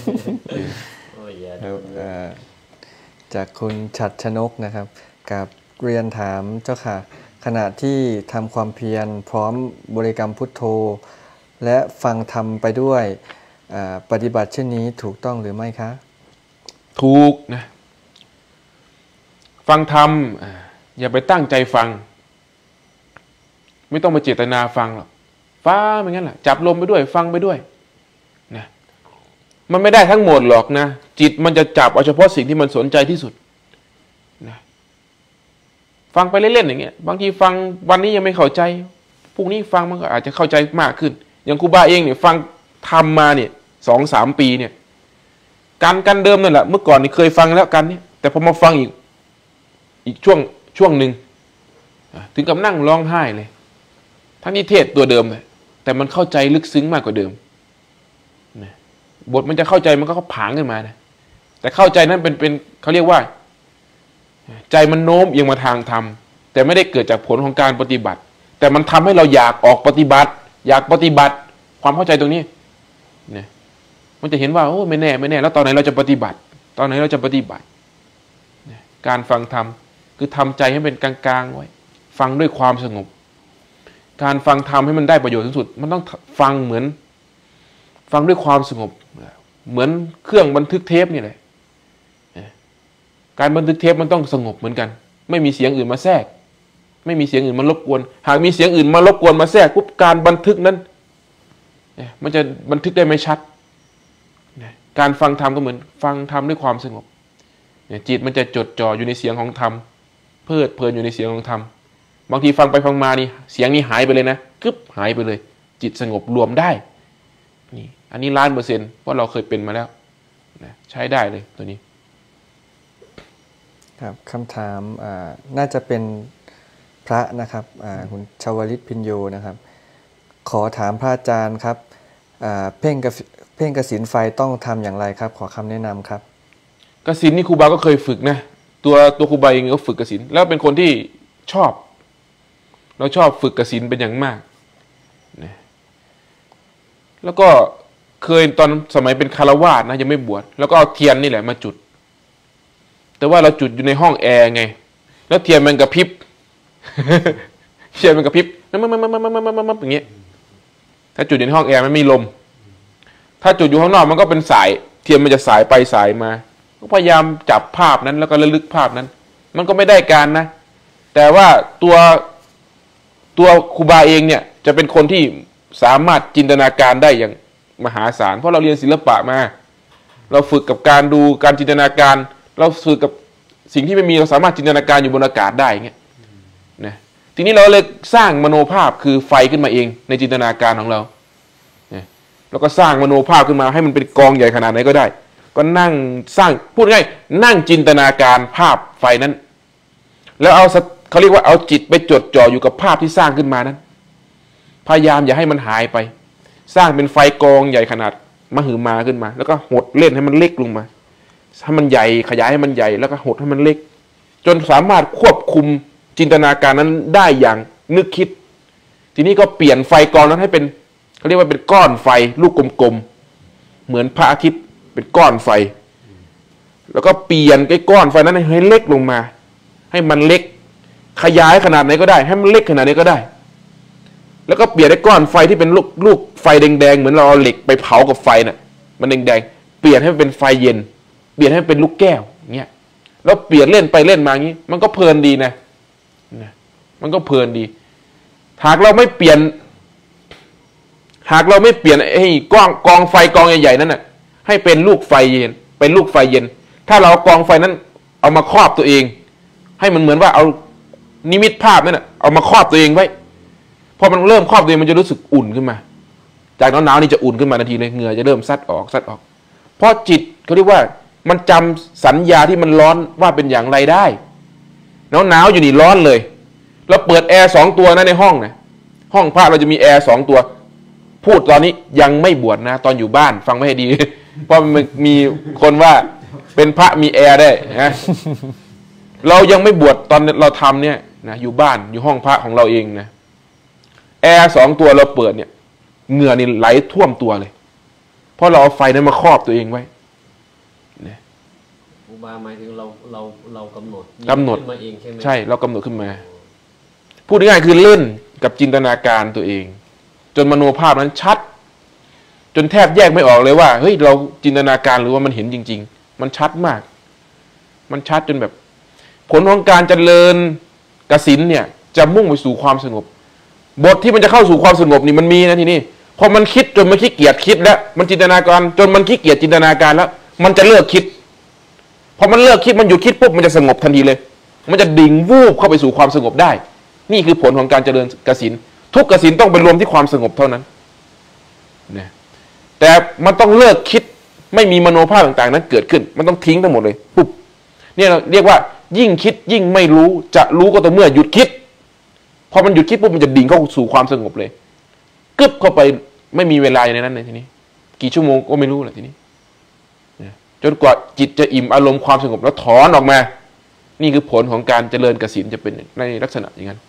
จากคุณฉัตรชนกนะครับกับเรียนถามเจ้าค่ะขณะที่ทำความเพียรพร้อมบริกรรมพุทโธและฟังธรรมไปด้วยปฏิบัติเช่นนี้ถูกต้องหรือไม่คะถูกนะฟังธรรมอย่าไปตั้งใจฟังไม่ต้องไปเจตนาฟังหรอกฟ้าไม่งั้นแหละจับลมไปด้วยฟังไปด้วยนะมันไม่ได้ทั้งหมดหรอกนะจิตมันจะจับเอาเฉพาะสิ่งที่มันสนใจที่สุดนะฟังไปเล่นๆอย่างเงี้ยบางทีฟังวันนี้ยังไม่เข้าใจพรุ่งนี้ฟังมันก็อาจจะเข้าใจมากขึ้นอย่างครูบาเองเนี่ยฟังทำมาเนี่ยสองสามปีเนี่ยการกันเดิมนั่นแหละเมื่อก่อนนี่เคยฟังแล้วกันนี่แต่พอมาฟังอีกอีกช่วงช่วงหนึ่งถึงกับนั่งร้องไห้เลยทั้งที่เทศตัวเดิมเลยแต่มันเข้าใจลึกซึ้งมากกว่าเดิมบทมันจะเข้าใจมันก็ผางขึ้นมานะแต่เข้าใจนั้นเป็นเป็นเขาเรียกว่าใจมันโน้มเอียงมาทางธรรมแต่ไม่ได้เกิดจากผลของการปฏิบัติแต่มันทำให้เราอยากออกปฏิบัติอยากปฏิบัติความเข้าใจตรงนี้เนี่ยมันจะเห็นว่าโอ้ไม่แน่ไม่แน่แล้วตอนไหนเราจะปฏิบัติตอนไหนเราจะปฏิบัติการฟังธรรมคือทำใจให้เป็นกลางๆไว้ฟังด้วยความสงบการฟังธรรมให้มันได้ประโยชน์ที่สุดมันต้องฟังเหมือนฟังด้วยความสงบเหมือนเครื่องบันทึกเทปนี่แหละการบันทึกเทปมันต้องสงบเหมือนกันไม่มีเสียงอื่นมาแทรกไม่มีเสียงอื่นมารบกวนหากมีเสียงอื่นมารบกวนมาแทรกปุ๊บการบันทึกนั้นมันจะบันทึกได้ไม่ชัดการฟังธรรมก็เหมือนฟังธรรมด้วยความสงบจิตมันจะจดจ่ออยู่ในเสียงของธรรมเพลิดเพลินอยู่ในเสียงของธรรมบางทีฟังไปฟังมานี่เสียงนี้หายไปเลยนะกึ๊บหายไปเลยจิตสงบรวมได้นี่อันนี้ล้านเปอร์เซ็นต์เพราะเราเคยเป็นมาแล้วนะใช้ได้เลยตัวนี้ครับคำถามน่าจะเป็นพระนะครับคุณชวลิตพิญโยนะครับขอถามพระอาจารย์ครับเพ่งกับเพ่งกสิณไฟต้องทำอย่างไรครับขอคำแนะนำครับกสิณนี่ครูบาก็เคยฝึกนะตัวตัวครูบาเองก็ฝึกกสิณแล้วเป็นคนที่ชอบเราชอบฝึกกสิณเป็นอย่างมากนะแล้วก็เคยตอนสมัยเป็นคารวาสนะยังไม่บวชแล้วก็เอาเทียนนี่แหละมาจุดแต่ว่าเราจุดอยู่ในห้องแอร์ไงแล้วเทียนมันกระพริบเทียนมันกระพริบนั่นมันมันมันมันมันมันอย่างเงี้ยถ้าจุดอยู่ในห้องแอร์มันมีลมถ้าจุดอยู่ข้างนอกมันก็เป็นสายเทียนมันจะสายไปสายมาก็พยายามจับภาพนั้นแล้วก็ระลึกภาพนั้นมันก็ไม่ได้การนะแต่ว่าตัวตัวครูบาเองเนี่ยจะเป็นคนที่สามารถจินตนาการได้อย่างมหาศาลเพราะเราเรียนศิลปะมาเราฝึกกับการดูการจินตนาการเราฝึกกับสิ่งที่ไม่มีเราสามารถจินตนาการอยู่บนอากาศได้เงี้ยนะทีนี้เราเลยสร้างมโนภาพคือไฟขึ้นมาเองในจินตนาการของเรานะแล้วก็สร้างมโนภาพขึ้นมาให้มันเป็นกองใหญ่ขนาดไหนก็ได้ก็นั่งสร้างพูดง่ายนั่งจินตนาการภาพไฟนั้นแล้วเอาเขาเรียกว่าเอาจิตไปจดจ่ออยู่กับภาพที่สร้างขึ้นมานั้นพยายามอย่าให้มันหายไปสร้างเป็นไฟกองใหญ่ขนาดมหึมาขึ้นมาแล้วก็หดเล่นให้มันเล็กลงมาให้มันใหญ่ขยายให้มันใหญ่แล้วก็หดให้มันเล็กจนสามารถควบคุมจินตนาการนั้นได้อย่างนึกคิดทีนี้ก็เปลี่ยนไฟกองนั้นให้เป็นเขาเรียกว่าเป็นก้อนไฟลูกกลมๆเหมือนพระอาทิตย์เป็นก้อนไฟแล้วก็เปลี่ยนไอ้ก้อนไฟนั้นให้เล็กลงมาให้มันเล็กขยายขนาดไหนก็ได้ให้มันเล็กขนาดไหนก็ได้แล้วก็เปลี่ยนไอ้ก้อนไฟที่เป็นลูกลูกไฟแดงๆเหมือนเราเอาเหล็กไปเผากับไฟน่ะมันแดงๆเปลี่ยนให้เป็นไฟเย็นเปลี่ยนให้เป็นลูกแก้วเงี้ยแล้วเปลี่ยนเล่นไปเล่นมางี้มันก็เพลินดีนะนะมันก็เพลินดีหากเราไม่เปลี่ยนหากเราไม่เปลี่ยนไอ้กองกองไฟกองใหญ่ๆนั้นน่ะให้เป็นลูกไฟเย็นเป็นลูกไฟเย็นถ้าเรากองไฟนั้นเอามาครอบตัวเองให้มันเหมือนว่าเอานิมิตภาพนั่นน่ะเอามาครอบตัวเองไว้พอมันเริ่มครอบตัวเองมันจะรู้สึกอุ่นขึ้นมาจากหนาวๆนี่จะอุ่นขึ้นมาทันทีเลยเหงื่อจะเริ่มซัดออกซัดออกเพราะจิตเขาเรียกว่ามันจำสัญญาที่มันร้อนว่าเป็นอย่างไรได้หนาวๆอยู่นี่ร้อนเลยเราเปิดแอร์สองตัวนะในห้องนะห้องพระเราจะมีแอร์สองตัวพูดตอนนี้ยังไม่บวชนะตอนอยู่บ้านฟังไม่ให้ดีเพราะมันมีคนว่าเป็นพระมีแอร์ได้นะเรายังไม่บวชตอนเราทำเนี่ยนะอยู่บ้านอยู่ห้องพระของเราเองนะแอร์สองตัวเราเปิดเนี่ยเหงื่อนี่ไหลท่วมตัวเลยเพราะเราเอาไฟนั้นมาครอบตัวเองไว้เนี่ยอุบาหมายถึงเราเราเรากำหนดกำหนดมาเองใช่ไหมใช่เรากำหนดขึ้นมาพูดง่ายๆคือเล่นกับจินตนาการตัวเองจนมโนภาพนั้นชัดจนแทบแยกไม่ออกเลยว่าเฮ้ยเราจินตนาการหรือว่ามันเห็นจริงๆมันชัดมากมันชัดจนแบบผลของการเจริญกสิณเนี่ยจะมุ่งไปสู่ความสงบบทที่มันจะเข้าสู่ความสงบนี่มันมีนะทีนี้พอมันคิดจนมันขี้เกียจคิดแล้วมันจินตนาการจนมันขี้เกียจจินตนาการแล้วมันจะเลิกคิดพอมันเลิกคิดมันหยุดคิดปุ๊บมันจะสงบทันทีเลยมันจะดิ่งวูบเข้าไปสู่ความสงบได้นี่คือผลของการเจริญกสิณทุกกสิณต้องไปรวมที่ความสงบเท่านั้นนะแต่มันต้องเลิกคิดไม่มีมโนภาพต่างๆนั้นเกิดขึ้นมันต้องทิ้งทั้งหมดเลยปุ๊บเนี่ยเราเรียกว่ายิ่งคิดยิ่งไม่รู้จะรู้ก็ต่อเมื่อหยุดคิดพอมันหยุดคิดปุ๊บมันจะดิ่งเข้าสู่ความสงบเลยกึบเข้าไปไม่มีเวลาอยู่ในนั้นเลยทีนี้กี่ชั่วโมงก็ไม่รู้แหละทีนี้จนกว่าจิตจะอิ่มอารมณ์ความสงบแล้วถอนออกมานี่คือผลของการเจริญกสิณจะเป็นในลักษณะอย่างนั้น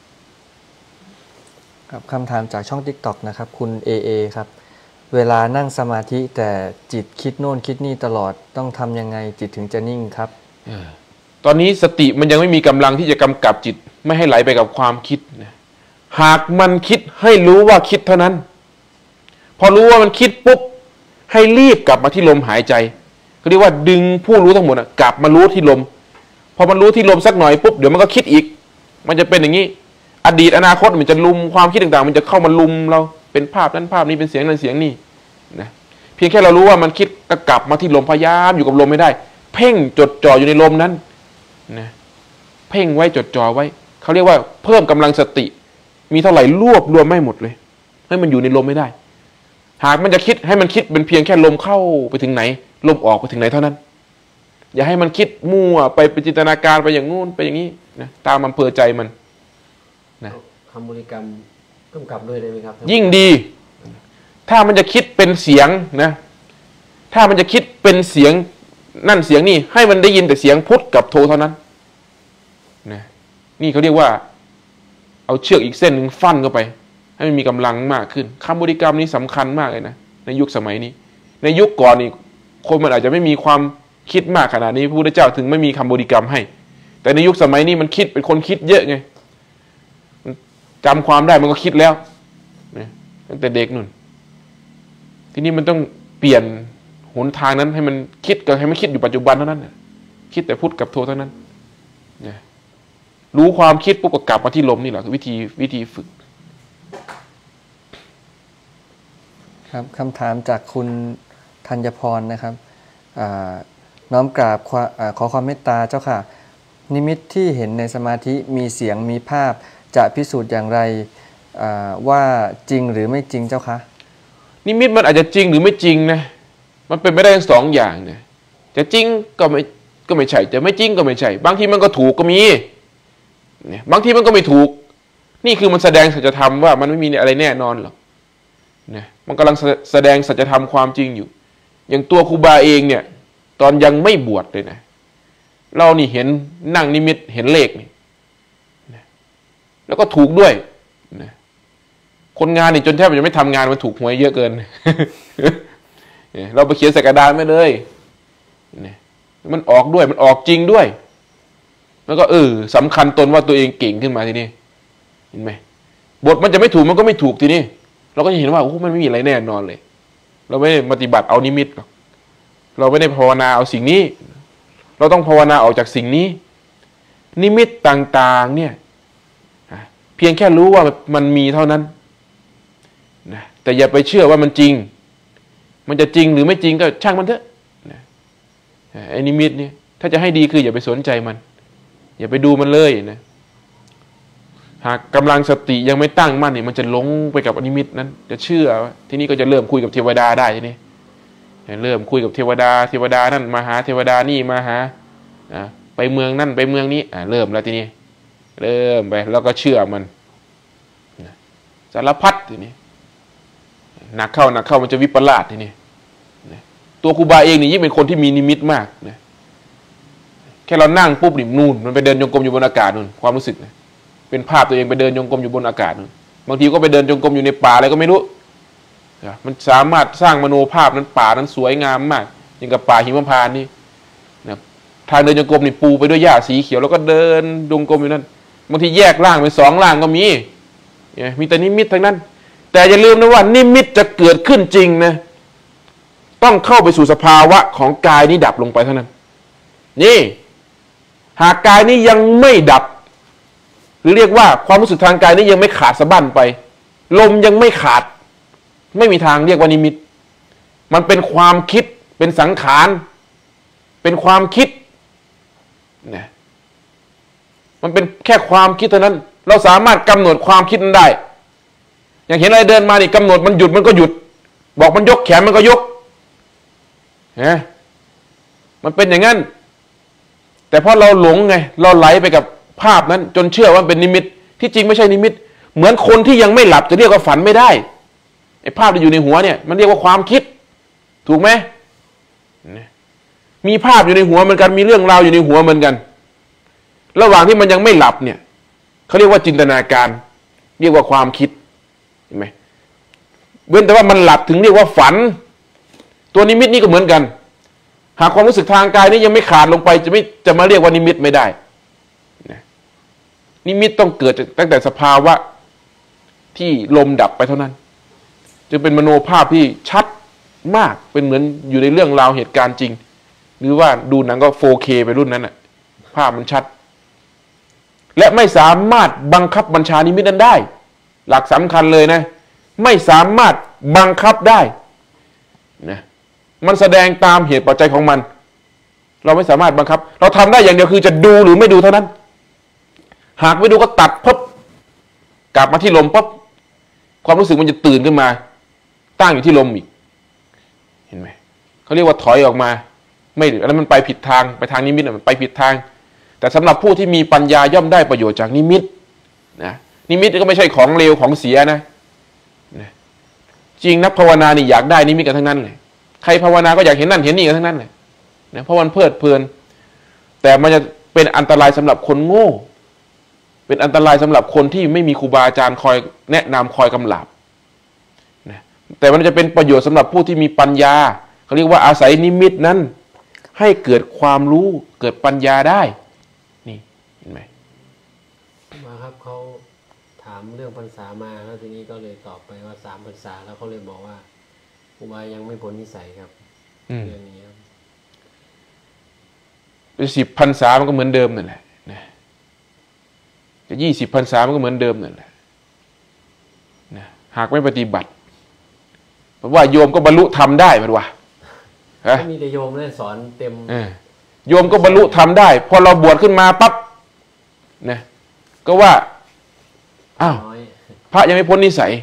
ครับคำถามจากช่อง ติ๊กต็อก นะครับคุณ เอ เอ ครับเวลานั่งสมาธิแต่จิตคิดโน่นคิดนี่ตลอดต้องทำยังไงจิตถึงจะนิ่งครับตอนนี้สติมันยังไม่มีกำลังที่จะกำกับจิตไม่ให้ไหลไปกับความคิดนะหากมันคิดให้รู้ว่าคิดเท่านั้นพอรู้ว่ามันคิดปุ๊บให้รีบกลับมาที่ลมหายใจเขาเรียกว่าดึงผู้รู้ทั้งหมดกลับมารู้ที่ลมพอมันรู้ที่ลมสักหน่อยปุ๊บเดี๋ยวมันก็คิดอีกมันจะเป็นอย่างนี้อดีตอนาคตมันจะลุมความคิดต่างๆมันจะเข้ามาลุมเราเป็นภาพนั้นภาพนี้เป็นเสียงนั้นเสียงนี้นะเพียงแค่เรารู้ว่ามันคิดก็กลับมาที่ลมพยายามอยู่กับลมไม่ได้เพ่งจดจ่ออยู่ในลมนั้นนะเพ่งไว้จดจ่อไว้เขาเรียกว่าเพิ่มกำลังสติมีเท่าไหร่รวบรวมไม่หมดเลยให้มันอยู่ในลมไม่ได้หากมันจะคิดให้มันคิดเป็นเพียงแค่ลมเข้าไปถึงไหนลมออกไปถึงไหนเท่านั้นอย่าให้มันคิดมั่วไปเป็นจินตนาการไปอย่างงู้นไปอย่างนี้นะตามอำเภอใจมันนะคำบริกรรมกำกับด้วยได้ไหมครับยิ่งดีถ้ามันจะคิดเป็นเสียงนะถ้ามันจะคิดเป็นเสียงนั่นเสียงนี่ให้มันได้ยินแต่เสียงพุทธกับโทเท่านั้นนะนี่เขาเรียกว่าเอาเชือกอีกเส้นหนึ่งฟันเข้าไปให้มันมีกำลังมากขึ้นคำบริกรรมนี้สำคัญมากเลยนะในยุคสมัยนี้ในยุคก่อนนี่คนมันอาจจะไม่มีความคิดมากขนาดนี้พระพุทธเจ้าถึงไม่มีคำบริกรรมให้แต่ในยุคสมัยนี้มันคิดเป็นคนคิดเยอะไงจำความได้มันก็คิดแล้วตั้งแต่เด็กนู่นทีนี้มันต้องเปลี่ยนหนทางนั้นให้มันคิดกับให้มันคิดอยู่ปัจจุบันเท่านั้นคิดแต่พุทธกับโทเท่านั้นรู้ความคิดปุ๊บก็กลับมาที่ลมนี่แหละคือวิธีวิธีฝึกครับคำถามจากคุณธัญพรนะครับน้อมกราบขอความเมตตาเจ้าค่ะนิมิตที่เห็นในสมาธิมีเสียงมีภาพจะพิสูจน์อย่างไรว่าจริงหรือไม่จริงเจ้าคะนิมิตมันอาจจะจริงหรือไม่จริงนะมันเป็นไปได้ทั้งสองอย่างเนี่ยจะจริงก็ไม่ก็ไม่ใช่จะไม่จริงก็ไม่ใช่บางทีมันก็ถูกก็มีเนี่ยบางทีมันก็ไม่ถูกนี่คือมันแสดงสัจธรรมว่ามันไม่มีอะไรแน่นอนหรอกเนี่ยมันกำลังแสดงสัจธรรมความจริงอยู่อย่างตัวครูบาเองเนี่ยตอนยังไม่บวชเลยนะเรานี่เห็นนั่งนิมิตเห็นเลขนี่แล้วก็ถูกด้วยนะคนงานนี่จนแทบจะไม่ทำงานมันถูกหวยเยอะเกิน เราไปเขียนใส่กระดานไม่เลยเนี่ยมันออกด้วยมันออกจริงด้วยแล้วก็เออสำคัญตนว่าตัวเองเก่งขึ้นมาทีนี้เห็นไหมบทมันจะไม่ถูกมันก็ไม่ถูกทีนี้เราก็จะเห็นว่าโอ้มันไม่มีอะไรแน่นอนเลยเราไม่ได้ปฏิบัติเอานิมิตหรอกเราไม่ได้ภาวนาเอาสิ่งนี้เราต้องภาวนาออกจากสิ่งนี้นิมิตต่างๆเนี่ยเพียงแค่รู้ว่ามันมีเท่านั้นนะแต่อย่าไปเชื่อว่ามันจริงมันจะจริงหรือไม่จริงก็ช่างมันเถอะนะไอ้นิมิตเนี่ยถ้าจะให้ดีคืออย่าไปสนใจมันอย่าไปดูมันเลยนะหากกำลังสติยังไม่ตั้งมั่นเนี่ยมันจะหลงไปกับนิมิตนั้นจะเชื่อทีนี้ก็จะเริ่มคุยกับเทวดาได้ทีนี้เริ่มคุยกับเทวดาเทวดานั่นมาหาเทวดานี่มาหาไปเมืองนั่นไปเมืองนี้เริ่มแล้วทีนี้เริ่มไปแล้วก็เชื่อมันสารพัดทีนี้หนักเข้าหนักเข้ามันจะวิปลาสทีนี้ตัวครูบาเองนี่ยิ่งเป็นคนที่มีนิมิตมากนะแค่เรานั่งปุ๊บนี่นู่นมันไปเดินจงกรมอยู่บนอากาศนู่นความรู้สึกนะเป็นภาพตัวเองไปเดินจงกรมอยู่บนอากาศนู่นบางทีก็ไปเดินจงกรมอยู่ในป่าอะไรก็ไม่รู้มันสามารถสร้างมโนภาพนั้นป่านั้นสวยงามมากอย่างกับป่าหิมพานต์นี่นะทางเดินจงกรมนี่ปูไปด้วยหญ้าสีเขียวแล้วก็เดินจงกรมอยู่นั่นบางทีแยกร่างเป็นสองร่างก็มีมีแต่นิมิตทั้งนั้นแต่อย่าลืมนะว่านิมิตจะเกิดขึ้นจริงนะต้องเข้าไปสู่สภาวะของกายนี้ดับลงไปเท่านั้นนี่หากกายนี้ยังไม่ดับหรือเรียกว่าความรู้สึกทางกายนี้ยังไม่ขาดสะบั้นไปลมยังไม่ขาดไม่มีทางเรียกว่านิมิตมันเป็นความคิดเป็นสังขารเป็นความคิดเนี่ยมันเป็นแค่ความคิดเท่านั้นเราสามารถกำหนดความคิดนั้นได้อย่างเห็นอะไรเดินมานี่กำหนดมันหยุดมันก็หยุดบอกมันยกแขนมันก็ยกนะมันเป็นอย่างนั้นแต่พอเราหลงไงเราไหลไปกับภาพนั้นจนเชื่อว่าเป็นนิมิตที่จริงไม่ใช่นิมิตเหมือนคนที่ยังไม่หลับจะเรียกว่าฝันไม่ได้ไอ้ภาพที่อยู่ในหัวเนี่ยมันเรียกว่าความคิดถูกไหมมีภาพอยู่ในหัวเหมือนกันมีเรื่องราวอยู่ในหัวเหมือนกันระหว่างที่มันยังไม่หลับเนี่ยเขาเรียกว่าจินตนาการเรียกว่าความคิดเห็นไหมเว้นแต่ว่ามันหลับถึงเรียกว่าฝันตัวนิมิตนี่ก็เหมือนกันหากความรู้สึกทางกายนี้ยังไม่ขาดลงไปจะไม่จะมาเรียกว่านิมิตไม่ได้นิมิตต้องเกิดตั้งแต่สภาวะที่ลมดับไปเท่านั้นจึงเป็นมโนภาพที่ชัดมากเป็นเหมือนอยู่ในเรื่องราวเหตุการณ์จริงหรือว่าดูหนังก็ โฟร์เค ไปรุ่นนั้นน่ะภาพมันชัดและไม่สามารถบังคับบัญชานิมิตนั้นได้หลักสำคัญเลยนะไม่สามารถบังคับได้นะมันแสดงตามเหตุปัจจัยของมันเราไม่สามารถบังคับเราทำได้อย่างเดียวคือจะดูหรือไม่ดูเท่านั้นหากไม่ดูก็ตัดปุ๊บกลับมาที่ลมปุ๊บความรู้สึกมันจะตื่นขึ้นมาตั้งอยู่ที่ลมอีกเห็นไหมเขาเรียกว่าถอยออกมาไม่แล้วมันไปผิดทางไปทางนิมิตมันไปผิดทางแต่สำหรับผู้ที่มีปัญญาย่อมได้ประโยชน์จากนิมิตนะนิมิตก็ไม่ใช่ของเลวของเสียนะนะจริงนักภาวนานี่อยากได้นิมิตกันทั้งนั้นเลยใครภาวนาก็อยากเห็นนั่นเห็นนี่กันทั้งนั้นเลยนะเพราะมันเพลิดเพลินแต่มันจะเป็นอันตรายสำหรับคนโง่เป็นอันตรายสำหรับคนที่ไม่มีครูบาอาจารย์คอยแนะนำคอยกำลับนะแต่มันจะเป็นประโยชน์สำหรับผู้ที่มีปัญญาเขาเรียกว่าอาศัยนิมิตนั้นให้เกิดความรู้เกิดปัญญาได้นี่เห็นไหมมาครับเขาถามเรื่องพรรษามาแล้วทีนี้ก็เลยตอบไปว่าสามพรรษาแล้วเขาเลยบอกว่าครูบายังไม่พ้นนิสัยครับเรื่องนี้ครับเป็นสิบพรรษามันก็เหมือนเดิมนั่นแหละนะจะยี่สิบพรรษามันก็เหมือนเดิมนั่นแหละนะหากไม่ปฏิบัติเพราะว่าโยมก็บรรลุธรรมได้มันวะก็มีแต่โยมได้สอนเต็มโยมก็บรรลุธรรมได้พอเราบวชขึ้นมาปั๊บนะก็ว่าอ้าวพระยังไม่พ้นนิสัย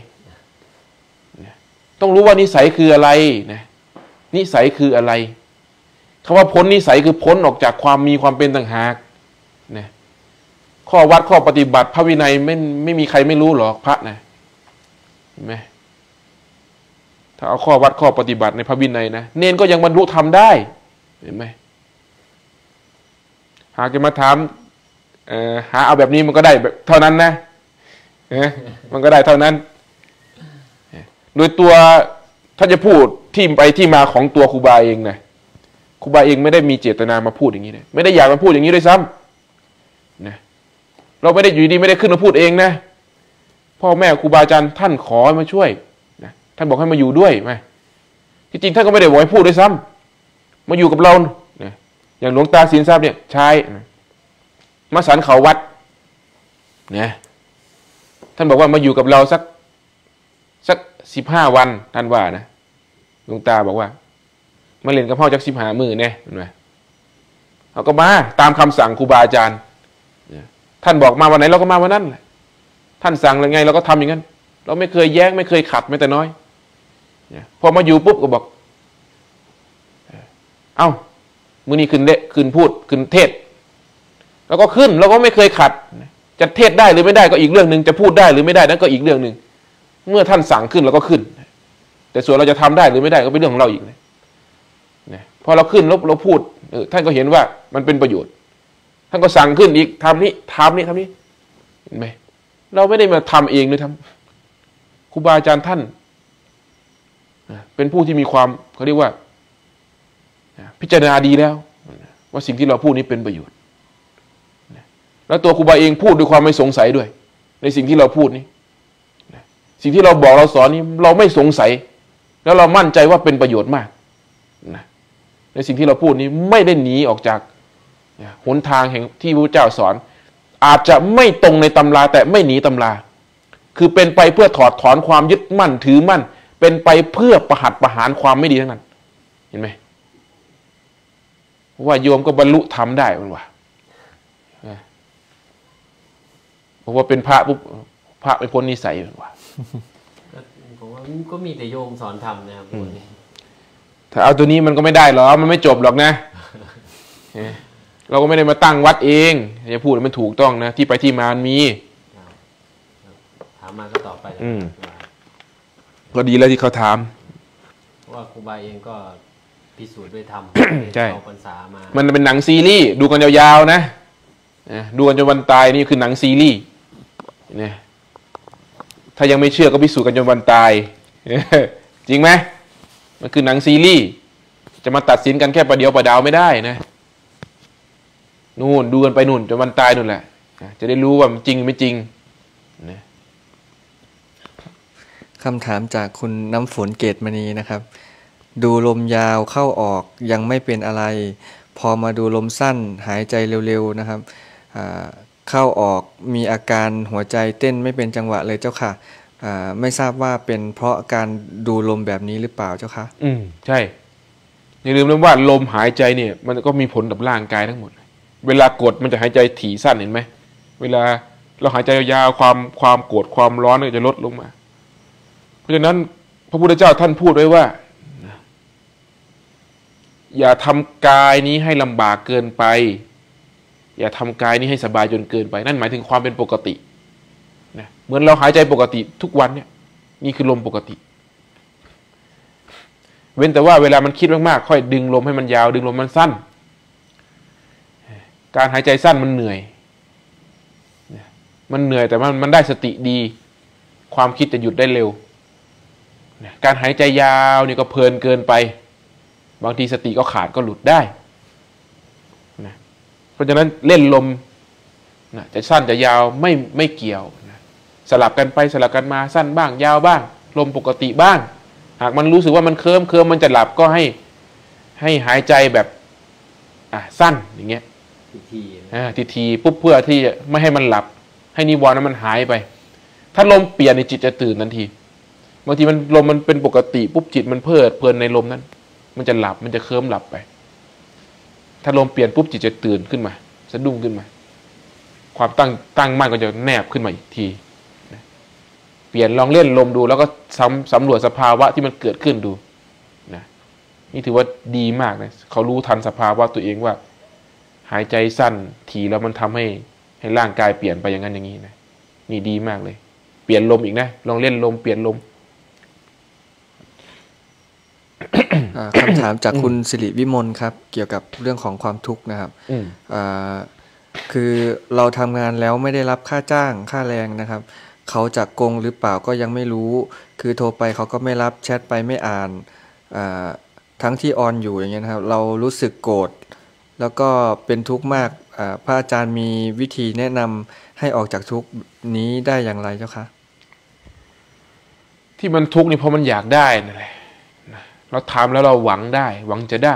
ต้องรู้ว่านิสัยคืออะไรนะนิสัยคืออะไรคำว่าพ้นนิสัยคือพ้นออกจากความมีความเป็นต่างหากนะข้อวัดข้อปฏิบัติพระวินัยไม่ไม่มีใครไม่รู้หรอกพระนะเห็นไหมถ้าเอาข้อวัดข้อปฏิบัติในพระวินัยนะเนนก็ยังบรรลุธรรมได้เห็นไหมหากจะมาถามเอ่อหาเอาแบบนี้มันก็ได้แบบเท่านั้นนะมันก็ได้เท่านั้นโดยตัวถ้าจะพูดที่ไปที่มาของตัวครูบาเองนะครูบาเองไม่ได้มีเจตนามาพูดอย่างนี้เลยไม่ได้อยากมาพูดอย่างนี้ด้วยซ้ำนะเราไม่ได้อยู่ดีไม่ได้ขึ้นมาพูดเองนะพ่อแม่ครูบาอาจารย์ท่านขอมาช่วยนะท่านบอกให้มาอยู่ด้วยไหมที่จริงท่านก็ไม่ได้บอกให้พูดด้วยซ้ำมาอยู่กับเรานะอย่างหลวงตาศีลทรัพย์เนี่ยใช้มาสันเขาวัดนะท่านบอกว่ามาอยู่กับเราสักสักสิบห้าวันท่านว่านะหลวงตาบอกว่ามาเล่นกับพ่อจักสิบหามือเนี่ยเห็นไหมเราก็มาตามคำสั่งครูบาอาจารย์ท่านบอกมาวันไหนเราก็มาวันนั้นแหละท่านสั่งอะไรไงเราก็ทำอย่างนั้นเราไม่เคยแย้งไม่เคยขัดแม้แต่น้อยพอมาอยู่ปุ๊บก็บอกเอ้ามือนี้ขึ้นเละขึ้นพูดขึ้นเทศแล้วก็ขึ้นเราก็ไม่เคยขัดจะเทศได้หรือไม่ได้ก็อีกเรื่องหนึ่งจะพูดได้หรือไม่ได้นั่นก็อีกเรื่องหนึ่งเมื่อท่านสั่งขึ้นเราก็ขึ้นแต่ส่วนเราจะทำได้หรือไม่ได้ก็เป็นเรื่องของเราอีกนะพอเราขึ้นแล้วเราพูดท่านก็เห็นว่ามันเป็นประโยชน์ท่านก็สั่งขึ้นอีกทำนี้ทำนี้ทำนี้เห็นไหมเราไม่ได้มาทำเองเลยทำครูบาอาจารย์ท่านเป็นผู้ที่มีความเขาเรียกว่าพิจารณาดีแล้วว่าสิ่งที่เราพูดนี้เป็นประโยชน์แล้วตัวครูบาเองพูดด้วยความไม่สงสัยด้วยในสิ่งที่เราพูดนี้สิ่งที่เราบอกเราสอนนี้เราไม่สงสัยแล้วเรามั่นใจว่าเป็นประโยชน์มากนะในสิ่งที่เราพูดนี้ไม่ได้หนีออกจากหนทางแห่งที่พระเจ้าสอนอาจจะไม่ตรงในตำราแต่ไม่หนีตำราคือเป็นไปเพื่อถอดถอนความยึดมั่นถือมั่นเป็นไปเพื่อประหัตประหารความไม่ดีทั้งนั้นเห็นไหมว่าโยมก็บรรลุธรรมได้มันว่าเพราะว่าเป็นพระปุ๊บพระไปพ้นนิสัยมันว่าผมว่าก็มีแต่โยมสอนธรรมนะครับถ้าเอาตัวนี้มันก็ไม่ได้หรอกมันไม่จบหรอกนะเราก็ไม่ได้มาตั้งวัดเองจะพูดมันถูกต้องนะที่ไปที่มามันมีถามมาก็ตอบไปอืมก็ดีแล้วที่เขาถามเพราะว่าครูบาเองก็พิสูจน์ด้วยธรรมใช่เอาพรรษามามันเป็นหนังซีรีส์ดูกันยาวๆนะดูกันจนวันตายนี่คือหนังซีรีส์เนี่ยถ้ายังไม่เชื่อก็พิสูจน์กันจนวันตายจริงไหมมันคือหนังซีรีส์จะมาตัดสินกันแค่ประเดียวประดาวไม่ได้นะนู่นดูกันไปนู่นจนวันตายนู่นแหละจะได้รู้ว่ามันจริงไม่จริงนะคำถามจากคุณน้ำฝนเกตมณีนะครับดูลมยาวเข้าออกยังไม่เป็นอะไรพอมาดูลมสั้นหายใจเร็วๆนะครับเข้าออกมีอาการหัวใจเต้นไม่เป็นจังหวะเลยเจ้าค่ะไม่ทราบว่าเป็นเพราะการดูลมแบบนี้หรือเปล่าเจ้าค่ะอืมใช่อย่าลืมนะว่าลมหายใจเนี่ยมันก็มีผลกับร่างกายทั้งหมดเวลากดมันจะหายใจถี่สั้นเห็นไหมเวลาเราหายใจยาวความความโกรธความร้อนก็จะลดลงมาเพราะฉะนั้นพระพุทธเจ้าท่านพูดไว้ว่าอย่าทำกายนี้ให้ลำบากเกินไปอย่าทำกายนี้ให้สบายจนเกินไปนั่นหมายถึงความเป็นปกตินะเหมือนเราหายใจปกติทุกวันเนี่ยนี่คือลมปกติเว้นแต่ว่าเวลามันคิดมากๆค่อยดึงลมให้มันยาวดึงลมมันสั้นการหายใจสั้นมันเหนื่อยมันเหนื่อยแต่มันมันได้สติดีความคิดจะหยุดได้เร็วการหายใจยาวนี่ก็เพลินเกินไปบางทีสติก็ขาดก็หลุดได้นะเพราะฉะนั้นเล่นลมนะจะสั้นจะยาวไม่ไม่เกี่ยวนะสลับกันไปสลับกันมาสั้นบ้างยาวบ้างลมปกติบ้างหากมันรู้สึกว่ามันเคลิ้มเคลิ้มมันจะหลับก็ให้ให้หายใจแบบอ่ะสั้นอย่างเงี้ยทีอ่าทีทีปุ๊บเพื่อที่ไม่ให้มันหลับให้นิวรณ์นั้นมันหายไปถ้าลมเปลี่ยนในจิตจะตื่นทันทีบางทีมันลมมันเป็นปกติปุ๊บจิตมันเพลิดเพลินในลมนั้นมันจะหลับมันจะเคลิ้มหลับไปถ้าลมเปลี่ยนปุ๊บจิตจะตื่นขึ้นมาสะดุ้งขึ้นมาความตั้งตั้งมั่นก็จะแนบขึ้นมาอีกทีเปลี่ยนลองเล่นลมดูแล้วก็สำสำรวจสภาวะที่มันเกิดขึ้นดูนะนี่ถือว่าดีมากนะเขารู้ทันสภาวะตัวเองว่าหายใจสั้นทีแล้วมันทำให้ให้ร่างกายเปลี่ยนไปอย่างนั้นอย่างนี้นะนี่ดีมากเลยเปลี่ยนลมอีกนะลองเล่นลมเปลี่ยนลมคำถามจากคุณสิริวิมลครับเกี่ยวกับเรื่องของความทุกข์นะครับคือเราทำงานแล้วไม่ได้รับค่าจ้างค่าแรงนะครับเขาจะโกงหรือเปล่าก็ยังไม่รู้คือโทรไปเขาก็ไม่รับแชทไปไม่อ่านทั้งที่ออนอยู่อย่างเงี้ยนะครับเรารู้สึกโกรธแล้วก็เป็นทุกข์มากพระอาจารย์มีวิธีแนะนำให้ออกจากทุกข์นี้ได้อย่างไรเจ้าคะที่มันทุกข์นี่เพราะมันอยากได้นั่นแหละเราทำแล้วเราหวังได้หวังจะได้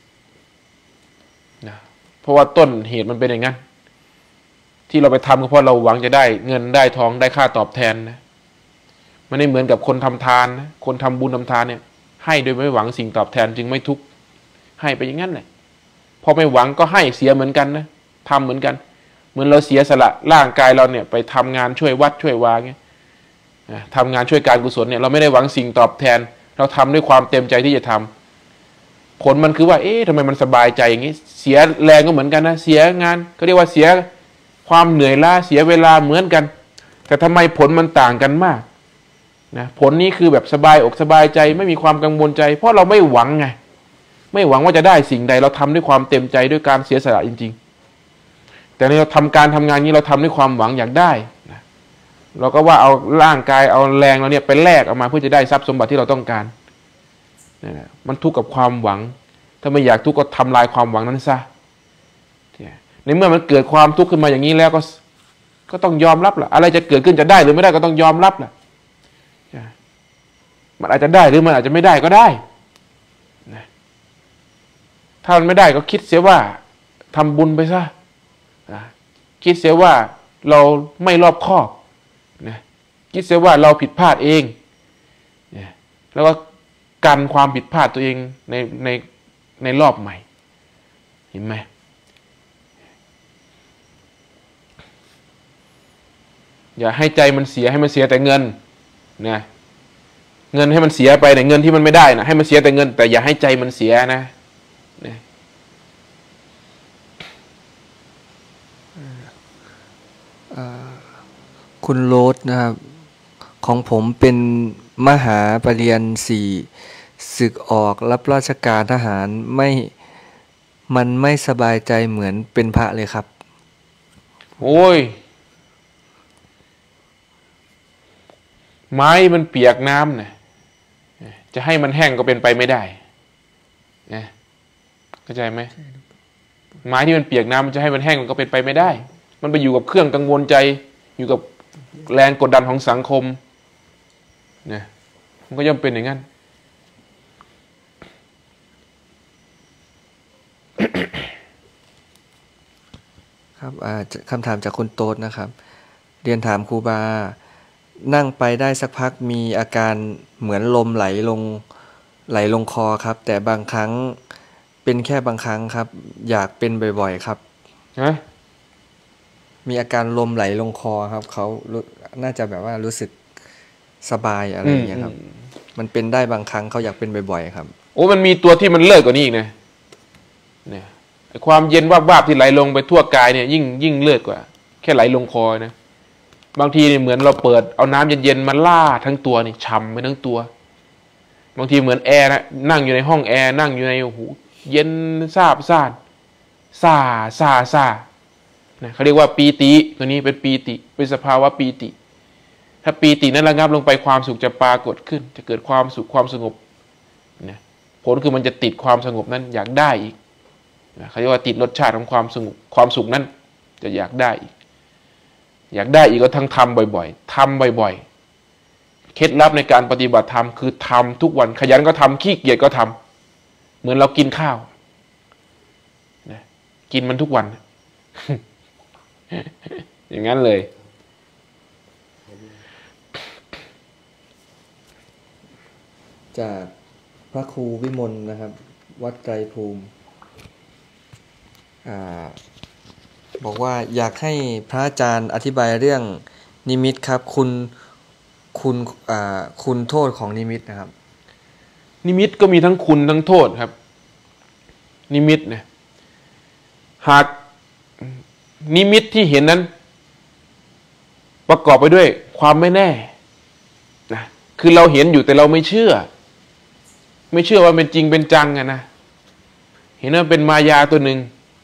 นะเพราะว่าต้นเหตุมันเป็นอย่างนั้นที่เราไปทำก็เพราะเราหวังจะได้เงินได้ทองได้ค่าตอบแทนนะมันไม่เหมือนกับคนทำทานนะคนทำบุญทำทานเนี่ยให้โดยไม่หวังสิ่งตอบแทนจึงไม่ทุกข์ให้ไปอย่างนั้นแหละพอไม่หวังก็ให้เสียเหมือนกันนะทำเหมือนกันเหมือนเราเสียสละร่างกายเราเนี่ยไปทำงานช่วยวัดช่วยวาเงี้ยทำงานช่วยการกุศลเนี่ยเราไม่ได้หวังสิ่งตอบแทนเราทำด้วยความเต็มใจที่จะทำผลมันคือว่าเอ๊ะทำไมมันสบายใจอย่างนี้เสียแรงก็เหมือนกันนะเสียงานก็เรียกว่าเสียความเหนื่อยล้าเสียเวลาเหมือนกันแต่ทำไมผลมันต่างกันมากนะผลนี้คือแบบสบายอกสบายใจไม่มีความกังวลใจเพราะเราไม่หวังไงไม่หวังว่าจะได้สิ่งใดเราทำด้วยความเต็มใจด้วยการเสียสละจริงๆแต่เราทำการทำงานนี้เราทำด้วยความหวังอยากได้นะเราก็ว่าเอาร่างกายเอาแรงเราเนี่ยไปแลกออกมาเพื่อจะได้ทรัพย์สมบัติที่เราต้องการนะมันทุกข์กับความหวังถ้าไม่อยากทุกข์ก็ทำลายความหวังนั้นซะในเมื่อมันเกิดความทุกข์ขึ้นมาอย่างนี้แล้วก็ก็ต้องยอมรับล่ะอะไรจะเกิดขึ้นจะได้หรือไม่ได้ก็ต้องยอมรับล่ะมันอาจจะได้หรือมันอาจจะไม่ได้ก็ได้นะถ้ามันไม่ได้ก็คิดเสียว่าทำบุญไปซะคิดเสียว่าเราไม่รอบคอบนะคิดเสียว่าเราผิดพลาดเองนะแล้วก็กันความผิดพลาดตัวเองในในในรอบใหม่เห็นไหมอย่าให้ใจมันเสียให้มันเสียแต่เงินนะเงินให้มันเสียไปเนี่ยเงินที่มันไม่ได้นะให้มันเสียแต่เงินแต่อย่าให้ใจมันเสียนะเนี่ยคุณโรสนะครับของผมเป็นมหาปรริญญาสี่ศึกออกรับราชการทหารไม่มันไม่สบายใจเหมือนเป็นพระเลยครับโอ้ยไม้มันเปียกน้ำนะจะให้มันแห้งก็เป็นไปไม่ได้นะเข้าใจไหมไม้ที่มันเปียกน้ำมันจะให้มันแห้งมันก็เป็นไปไม่ได้มันไปอยู่กับเครื่องกังวลใจอยู่กับแรงกดดันของสังคมนะมันก็ย่อมเป็นอย่างนั้นครับคำถามจากคุณโต๊ดนะครับเรียนถามครูบานั่งไปได้สักพักมีอาการเหมือนลมไหลลงไหลลงคอครับแต่บางครั้งเป็นแค่บางครั้งครับอยากเป็นบ่อยๆครับฮะมีอาการลมไหลลงคอครับเขาน่าจะแบบว่ารู้สึกสบายอะไรอย่างเงี้ยครับมันเป็นได้บางครั้งเขาอยากเป็นบ่อยๆครับโอ้มันมีตัวที่มันเลิกกว่านี้อีกนะเนี่ยความเย็นวาบๆที่ไหลลงไปทั่วกายเนี่ยยิ่งยิ่งเลิศกว่าแค่ไหลลงคอนะบางทีเนี่ยเหมือนเราเปิดเอาน้ำเย็นๆมาล่าทั้งตัวนี่ฉ่ำไปทั้งตัวบางทีเหมือนแอร์นะนั่งอยู่ในห้องแอร์นั่งอยู่ในโอ้โหเย็นซาบซ่านซาซาซานะเขาเรียกว่าปีติตัวนี้เป็นปีติเป็นสภาวะปีติถ้าปีตินั้นระงับลงไปความสุขจะปรากฏขึ้นจะเกิดความสุขความสงบนะผลคือมันจะติดความสงบนั้นอยากได้อีกนะเขาเรียกว่าติดรสชาติของความสงบความสุขนั้นจะอยากได้อีกอยากได้อีกก็ทั้งทำบ่อยๆทำบ่อยๆเคล็ดลับในการปฏิบัติธรรมคือทำทุกวันขยันก็ทำขี้เกียจก็ทำเหมือนเรากินข้าวนะกินมันทุกวัน อย่างนั้นเลยจากพระครูวิมลนะครับวัดไตรภูมิอ่าบอกว่าอยากให้พระอาจารย์อธิบายเรื่องนิมิตครับคุณคุณอ่าคุณโทษของนิมิตนะครับนิมิตก็มีทั้งคุณทั้งโทษครับนิมิตเนี่ยหากนิมิตที่เห็นนั้นประกอบไปด้วยความไม่แน่นะคือเราเห็นอยู่แต่เราไม่เชื่อไม่เชื่อว่าเป็นจริงเป็นจังอะนะเห็นว่าเป็นมายาตัวหนึ่ง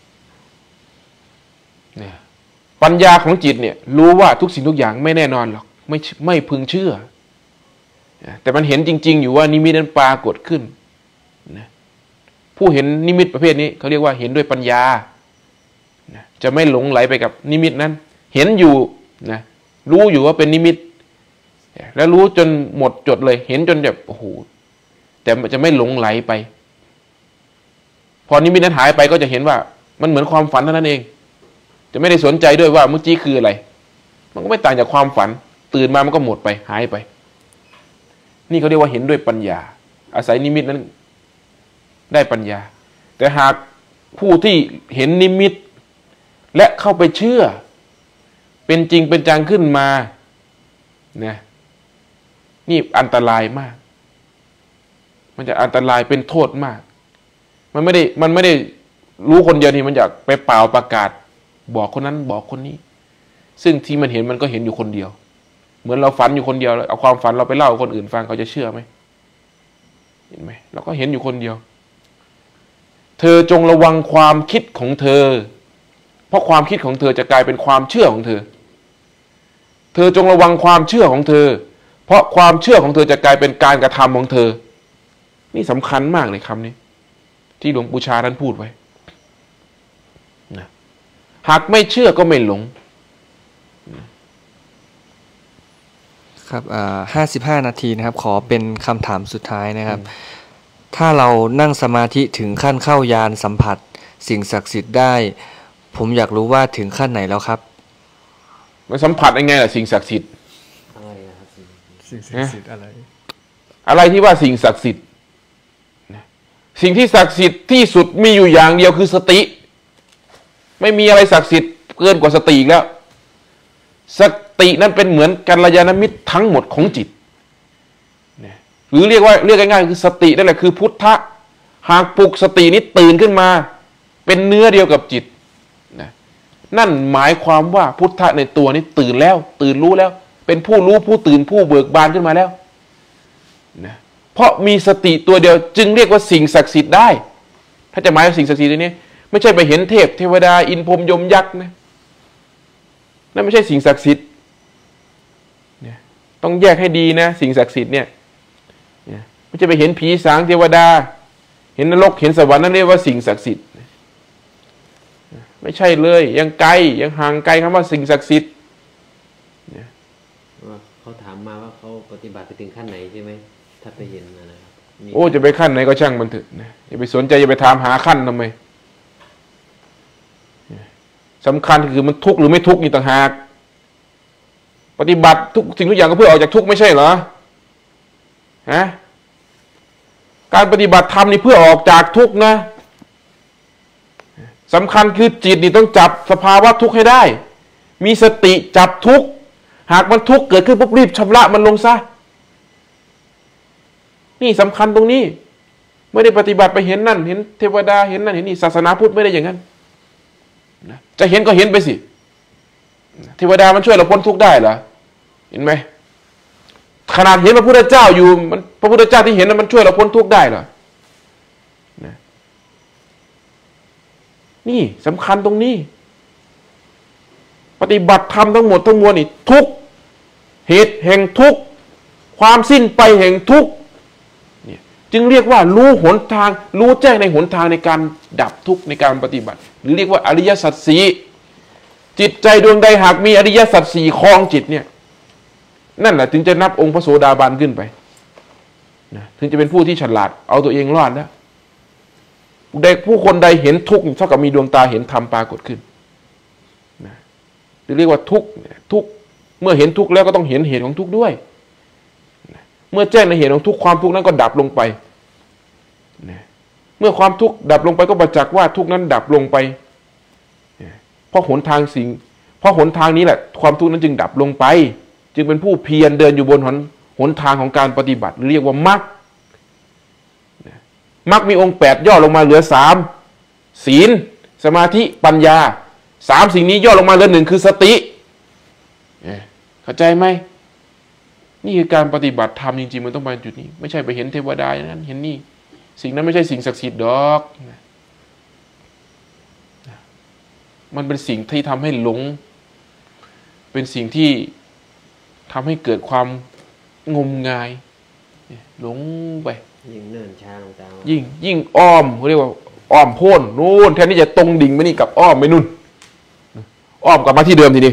เนี่ยปัญญาของจิตเนี่ยรู้ว่าทุกสิ่งทุกอย่างไม่แน่นอนหรอกไม่ไม่พึงเชื่อแต่มันเห็นจริงๆอยู่ว่านิมิตนั้นปรากฏขึ้นนะผู้เห็นนิมิตประเภทนี้เขาเรียกว่าเห็นด้วยปัญญานะจะไม่หลงไหลไปกับนิมิตนั้นเห็นอยู่นะรู้อยู่ว่าเป็นนิมิตแล้วรู้จนหมดจดเลยเห็นจนแบบโอ้โหแต่จะไม่หลงไหลไปพอนิมิตนั้นหายไปก็จะเห็นว่ามันเหมือนความฝันเท่านั้นเองจะไม่ได้สนใจด้วยว่าเมื่อกี้คืออะไรมันก็ไม่ต่างจากความฝันตื่นมามันก็หมดไปหายไปนี่เขาเรียกว่าเห็นด้วยปัญญาอาศัยนิมิตนั้นได้ปัญญาแต่หากผู้ที่เห็นนิมิตและเข้าไปเชื่อเป็นจริงเป็นจังขึ้นมาเนี่ยนี่อันตรายมากมันจะอันตรายเป็นโทษมากมันไม่ได้มันไม่ได้รู้คนเดียวทีมันอยากไปเป่าประกาศบอกคนนั้นบอกคนนี้ซึ่งที่มันเห็นมันก็เห็นอยู่คนเดียวเหมือนเราฝันอยู่คนเดียวเอาความฝันเราไปเล่าให้คนอื่นฟังเขาจะเชื่อไหมเห็นไหมเราก็เห็นอยู่คนเดียวเธอจงระวังความคิดของเธอเพราะความคิดของเธอจะกลายเป็นความเชื่อของเธอเธอจงระวังความเชื่อของเธอเพราะความเชื่อของเธอจะกลายเป็นการกระทำของเธอนี่สำคัญมากเลยคำนี้ที่หลวงปู่ชาท่านพูดไว้นะหากไม่เชื่อก็ไม่หลงครับอ่าห้าสิบห้านาทีนะครับขอเป็นคำถามสุดท้ายนะครับถ้าเรานั่งสมาธิถึงขั้นเข้ายานสัมผัสสิ่งศักดิ์สิทธิ์ได้ผมอยากรู้ว่าถึงขั้นไหนแล้วครับมันสัมผัสยังไงล่ะสิ่งศักดิ์สิทธิ์อะไรนะครับสิ่งศักดิ์สิทธิ์อะไรอะไรที่ว่าสิ่งศักดิ์สิทธิ์สิ่งที่ศักดิ์สิทธิ์ที่สุดมีอยู่อย่างเดียวคือสติไม่มีอะไรศักดิ์สิทธิ์เกินกว่าสติอีกแล้วสตินั้นเป็นเหมือนกัลยาณมิตรทั้งหมดของจิตหรือเรียกว่าเรียกง่ายๆคือสตินั่นแหละคือพุทธะหากปลุกสตินี้ตื่นขึ้นมาเป็นเนื้อเดียวกับจิตนะนั่นหมายความว่าพุทธะในตัวนี้ตื่นแล้วตื่นรู้แล้วเป็นผู้รู้ผู้ตื่นผู้เบิกบานขึ้นมาแล้วนะเพราะมีสติตัวเดียวจึงเรียกว่าสิ่งศักดิ์สิทธิ์ได้ถ้าจะหมายถึงสิ่งศักดิ์สิทธิ์นี้ไม่ใช่ไปเห็นเทพเทวดาอินพรหมยมยักษ์นะนั่นไม่ใช่สิ่งศักดิ์สิทธิ์เนี่ยต้องแยกให้ดีนะสิ่งศักดิ์สิทธิ์เนี่ยไม่ใช่ไปเห็นผีสางเทวดาเห็นนรกเห็นสวรรค์นั่นเรียกว่าสิ่งศักดิ์สิทธิ์ไม่ใช่เลยยังไกลยังห่างไกลคำว่าสิ่งศักดิ์สิทธิ์เขาถามมาว่าเขาปฏิบัติไปถึงขั้นไหนใช่ไหมถ้าไปเห็นนะครับโอ้จะไปขั้นไหนก็ช่างมันเถอะนะอย่าไปสนใจอย่าไปถามหาขั้นทำไมสำคัญคือมันทุกข์หรือไม่ทุกข์นี่ต่างหากปฏิบัติทุกสิ่งทุกอย่างก็เพื่อออกจากทุกข์ไม่ใช่เหรอฮะการปฏิบัติธรรมนี่เพื่อออกจากทุกข์นะสำคัญคือจิตนี่ต้องจับสภาวะทุกข์ให้ได้มีสติจับทุกข์หากมันทุกข์เกิดขึ้นปุ๊บรีบชำระมันลงซะนี่สำคัญตรงนี้ไม่ได้ปฏิบัติไปเห็นนั่นเห็นเทวดาเห็นนั่นเห็นนี่ศาสนาพุทธไม่ได้อย่างนั้นจะเห็นก็เห็นไปสิเทวดามันช่วยเราพ้นทุกข์ได้เหรอเห็นไหมขนาดเห็นพระพุทธเจ้าอยู่มันพระพุทธเจ้าที่เห็นนั้นมันช่วยเราพ้นทุกข์ได้เหรอนี่สำคัญตรงนี้ปฏิบัติธรรมทั้งหมดทั้งมวลนี่ทุกเหตุแห่งทุกความสิ้นไปแห่งทุกเนี่ยจึงเรียกว่ารู้หนทางรู้แจ้งในหนทางในการดับทุกข์ในการปฏิบัติหรือเรียกว่าอริยสัจสี่จิตใจดวงใดหากมีอริยสัจสี่ครองจิตเนี่ยนั่นแหละถึงจะนับองค์พระโสดาบันขึ้นไปนะถึงจะเป็นผู้ที่ฉลาดเอาตัวเองรอดแล้วเด็กผู้คนใดเห็นทุกข์เท่ากับมีดวงตาเห็นธรรมปรากฏขึ้นนะเรียกว่าทุกข์ทุกข์เมื่อเห็นทุกข์แล้วก็ต้องเห็นเหตุของทุกข์ด้วยนะเมื่อแจ้งในเหตุของทุกข์ความทุกข์นั้นก็ดับลงไปนะเมื่อความทุกข์ดับลงไปก็ประจักษ์ว่าทุกข์นั้นดับลงไปนะเพราะหนทางสิ่งเพราะหนทางนี้แหละความทุกข์นั้นจึงดับลงไปจึงเป็นผู้เพียรเดินอยู่บนหนหนทางของการปฏิบัติเรียกว่ามรรคมรรคมีองค์แปดย่อลงมาเหลือสามศีลสมาธิปัญญาสามสิ่งนี้ย่อลงมาเหลือหนึ่งคือสติเข้าใจไหมนี่คือการปฏิบัติธรรมจริงๆมันต้องมาจุดนี้ไม่ใช่ไปเห็นเทวดาอย่างนั้นเห็นนี่สิ่งนั้นไม่ใช่สิ่งศักดิ์สิทธิ์ดอกมันเป็นสิ่งที่ทำให้หลงเป็นสิ่งที่ทำให้เกิดความงมงายหลงไปยิ่งเนิ่นช้าลงตามยิ่งยิ่งอ้อมเขาเรียกว่าอ้อมโพ้นนู่นแทนที่จะตรงดิ่งไปนี่กับอ้อมไปนู่นอ้อมกลับมาที่เดิมทีนี้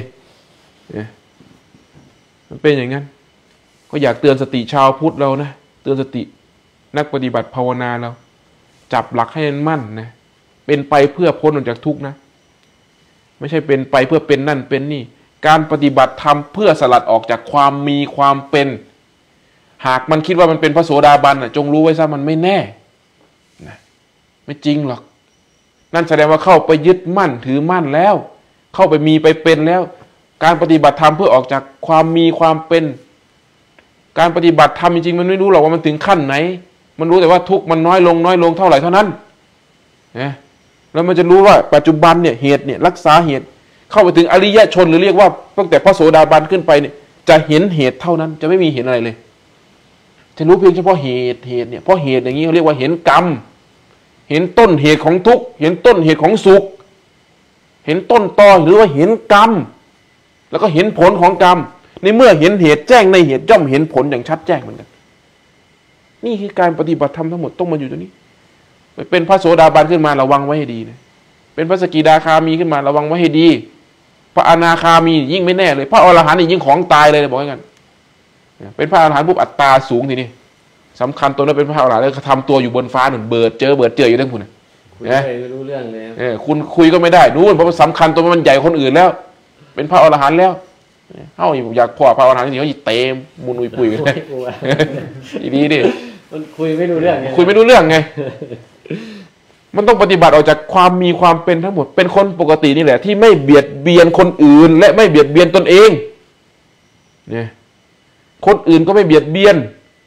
มันเป็นอย่างนั้นก็อยากเตือนสติชาวพุทธเรานะเตือนสตินักปฏิบัติภาวนาเราจับหลักให้มันมั่นนะเป็นไปเพื่อพ้นออกจากทุกข์นะไม่ใช่เป็นไปเพื่อเป็นนั่นเป็นนี่การปฏิบัติธรรมเพื่อสลัดออกจากความมีความเป็นหากมันคิดว่ามันเป็นพระโสดาบันน่ะจงรู้ไว้ซะมันไม่แน่นะไม่จริงหรอกนั่นแสดงว่าเข้าไปยึดมั่นถือมั่นแล้วเข้าไปมีไปเป็นแล้วการปฏิบัติธรรมเพื่อออกจากความมีความเป็นการปฏิบัติธรรมจริงๆมันไม่รู้หรอกว่ามันถึงขั้นไหนมันรู้แต่ว่าทุกข์มันน้อยลงน้อยลงเท่าไหร่เท่านั้นนะแล้วมันจะรู้ว่าปัจจุบันเนี่ยเหตุเนี่ยรักษาเหตุเข้าไปถึงอริยชนหรือเรียกว่าตั้งแต่พระโสดาบันขึ้นไปเนี่ยจะเห็นเหตุเท่านั้นจะไม่มีเห็นอะไรเลยจะรู้เพียงเฉพาะเหตุเหตุเนี่ยเพราะเหตุอย่างนี้เขาเรียกว่าเห็นกรรมเห็นต้นเหตุของทุกข์เห็นต้นเหตุของสุขเห็นต้นตอหรือว่าเห็นกรรมแล้วก็เห็นผลของกรรมในเมื่อเห็นเหตุแจ้งในเหตุย่อมเห็นผลอย่างชัดแจ้งเหมือนกันนี่คือการปฏิบัติธรรมทั้งหมดต้องมาอยู่ตรงนี้เป็นพระโสดาบันขึ้นมาระวังไว้ให้ดีนะเป็นพระสกิทาคามีขึ้นมาระวังไว้ให้ดีพระอนาคามียิ่งไม่แน่เลยพระอรหันต์นี่ยิ่งของตายเลยบอกให้กันเป็นพระอรหันต์ปุ๊บอัตตาสูงทีนี้สำคัญตัวนั้นเป็นพระอรหันต์แล้วทำตัวอยู่บนฟ้าหนุนเบิดเจอเบิดเจออยู่ทั้งคุณนะไม่รู้เรื่องเลยเออคุณคุยก็ไม่ได้นู้นเพราะมันสำคัญตัวมันใหญ่คนอื่นแล้วเป็นพระอรหันต์แล้วเฮ้าอยากพ่อพระอรหันต์จริงๆเขาเต็มมุนอุยปุยกันเลยดีดิมันคุยไม่รู้เรื่องคุยไม่รู้เรื่องไงมันต้องปฏิบัติออกจากความมีความเป็นทั้งหมดเป็นคนปกตินี่แหละที่ไม่เบียดเบียนคนอื่นและไม่เบียดเบียนตนเองเนี่ยคนอื่นก็ไม่เบียดเบียน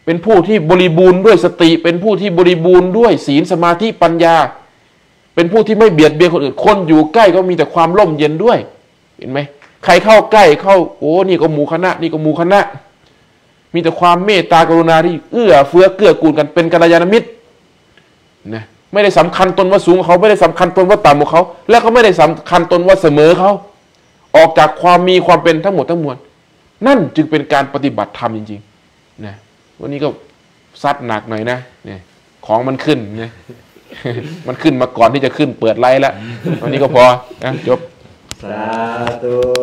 เป็นผู้ที่บริบูรณ์ด้วยสติเป็นผู้ที่บริบูรณ์ด้วยศีลสมาธิปัญญาเป็นผู้ที่ไม่เบียดเบียนคนอื่นคนอยู่ใกล้ก็มีแต่ความร่มเย็นด้วยเห็นไหมใครเข้าใกล้เข้าโอ้นี่ก็หมู่คณะนี่ก็หมู่คณะมีแต่ความเมตตากรุณาที่เอื้อเฟื้อเกื้อกูลกันเป็นกัลยาณมิตรนะไม่ได้สำคัญตนว่าสูงเขาไม่ได้สำคัญตนว่าต่ำกว่าเขาและก็ไม่ได้สำคัญตนว่าเสมอเขาออกจากความมีความเป็นทั้งหมดทั้งมวลนั่นจึงเป็นการปฏิบัติธรรมจริงๆนะวันนี้ก็ซัดหนักหน่อยนะเนี่ยของมันขึ้นนะ มันขึ้นมาก่อนที่จะขึ้นเปิดไลฟ์แล้ววันนี้ก็พอนะจบสาธุ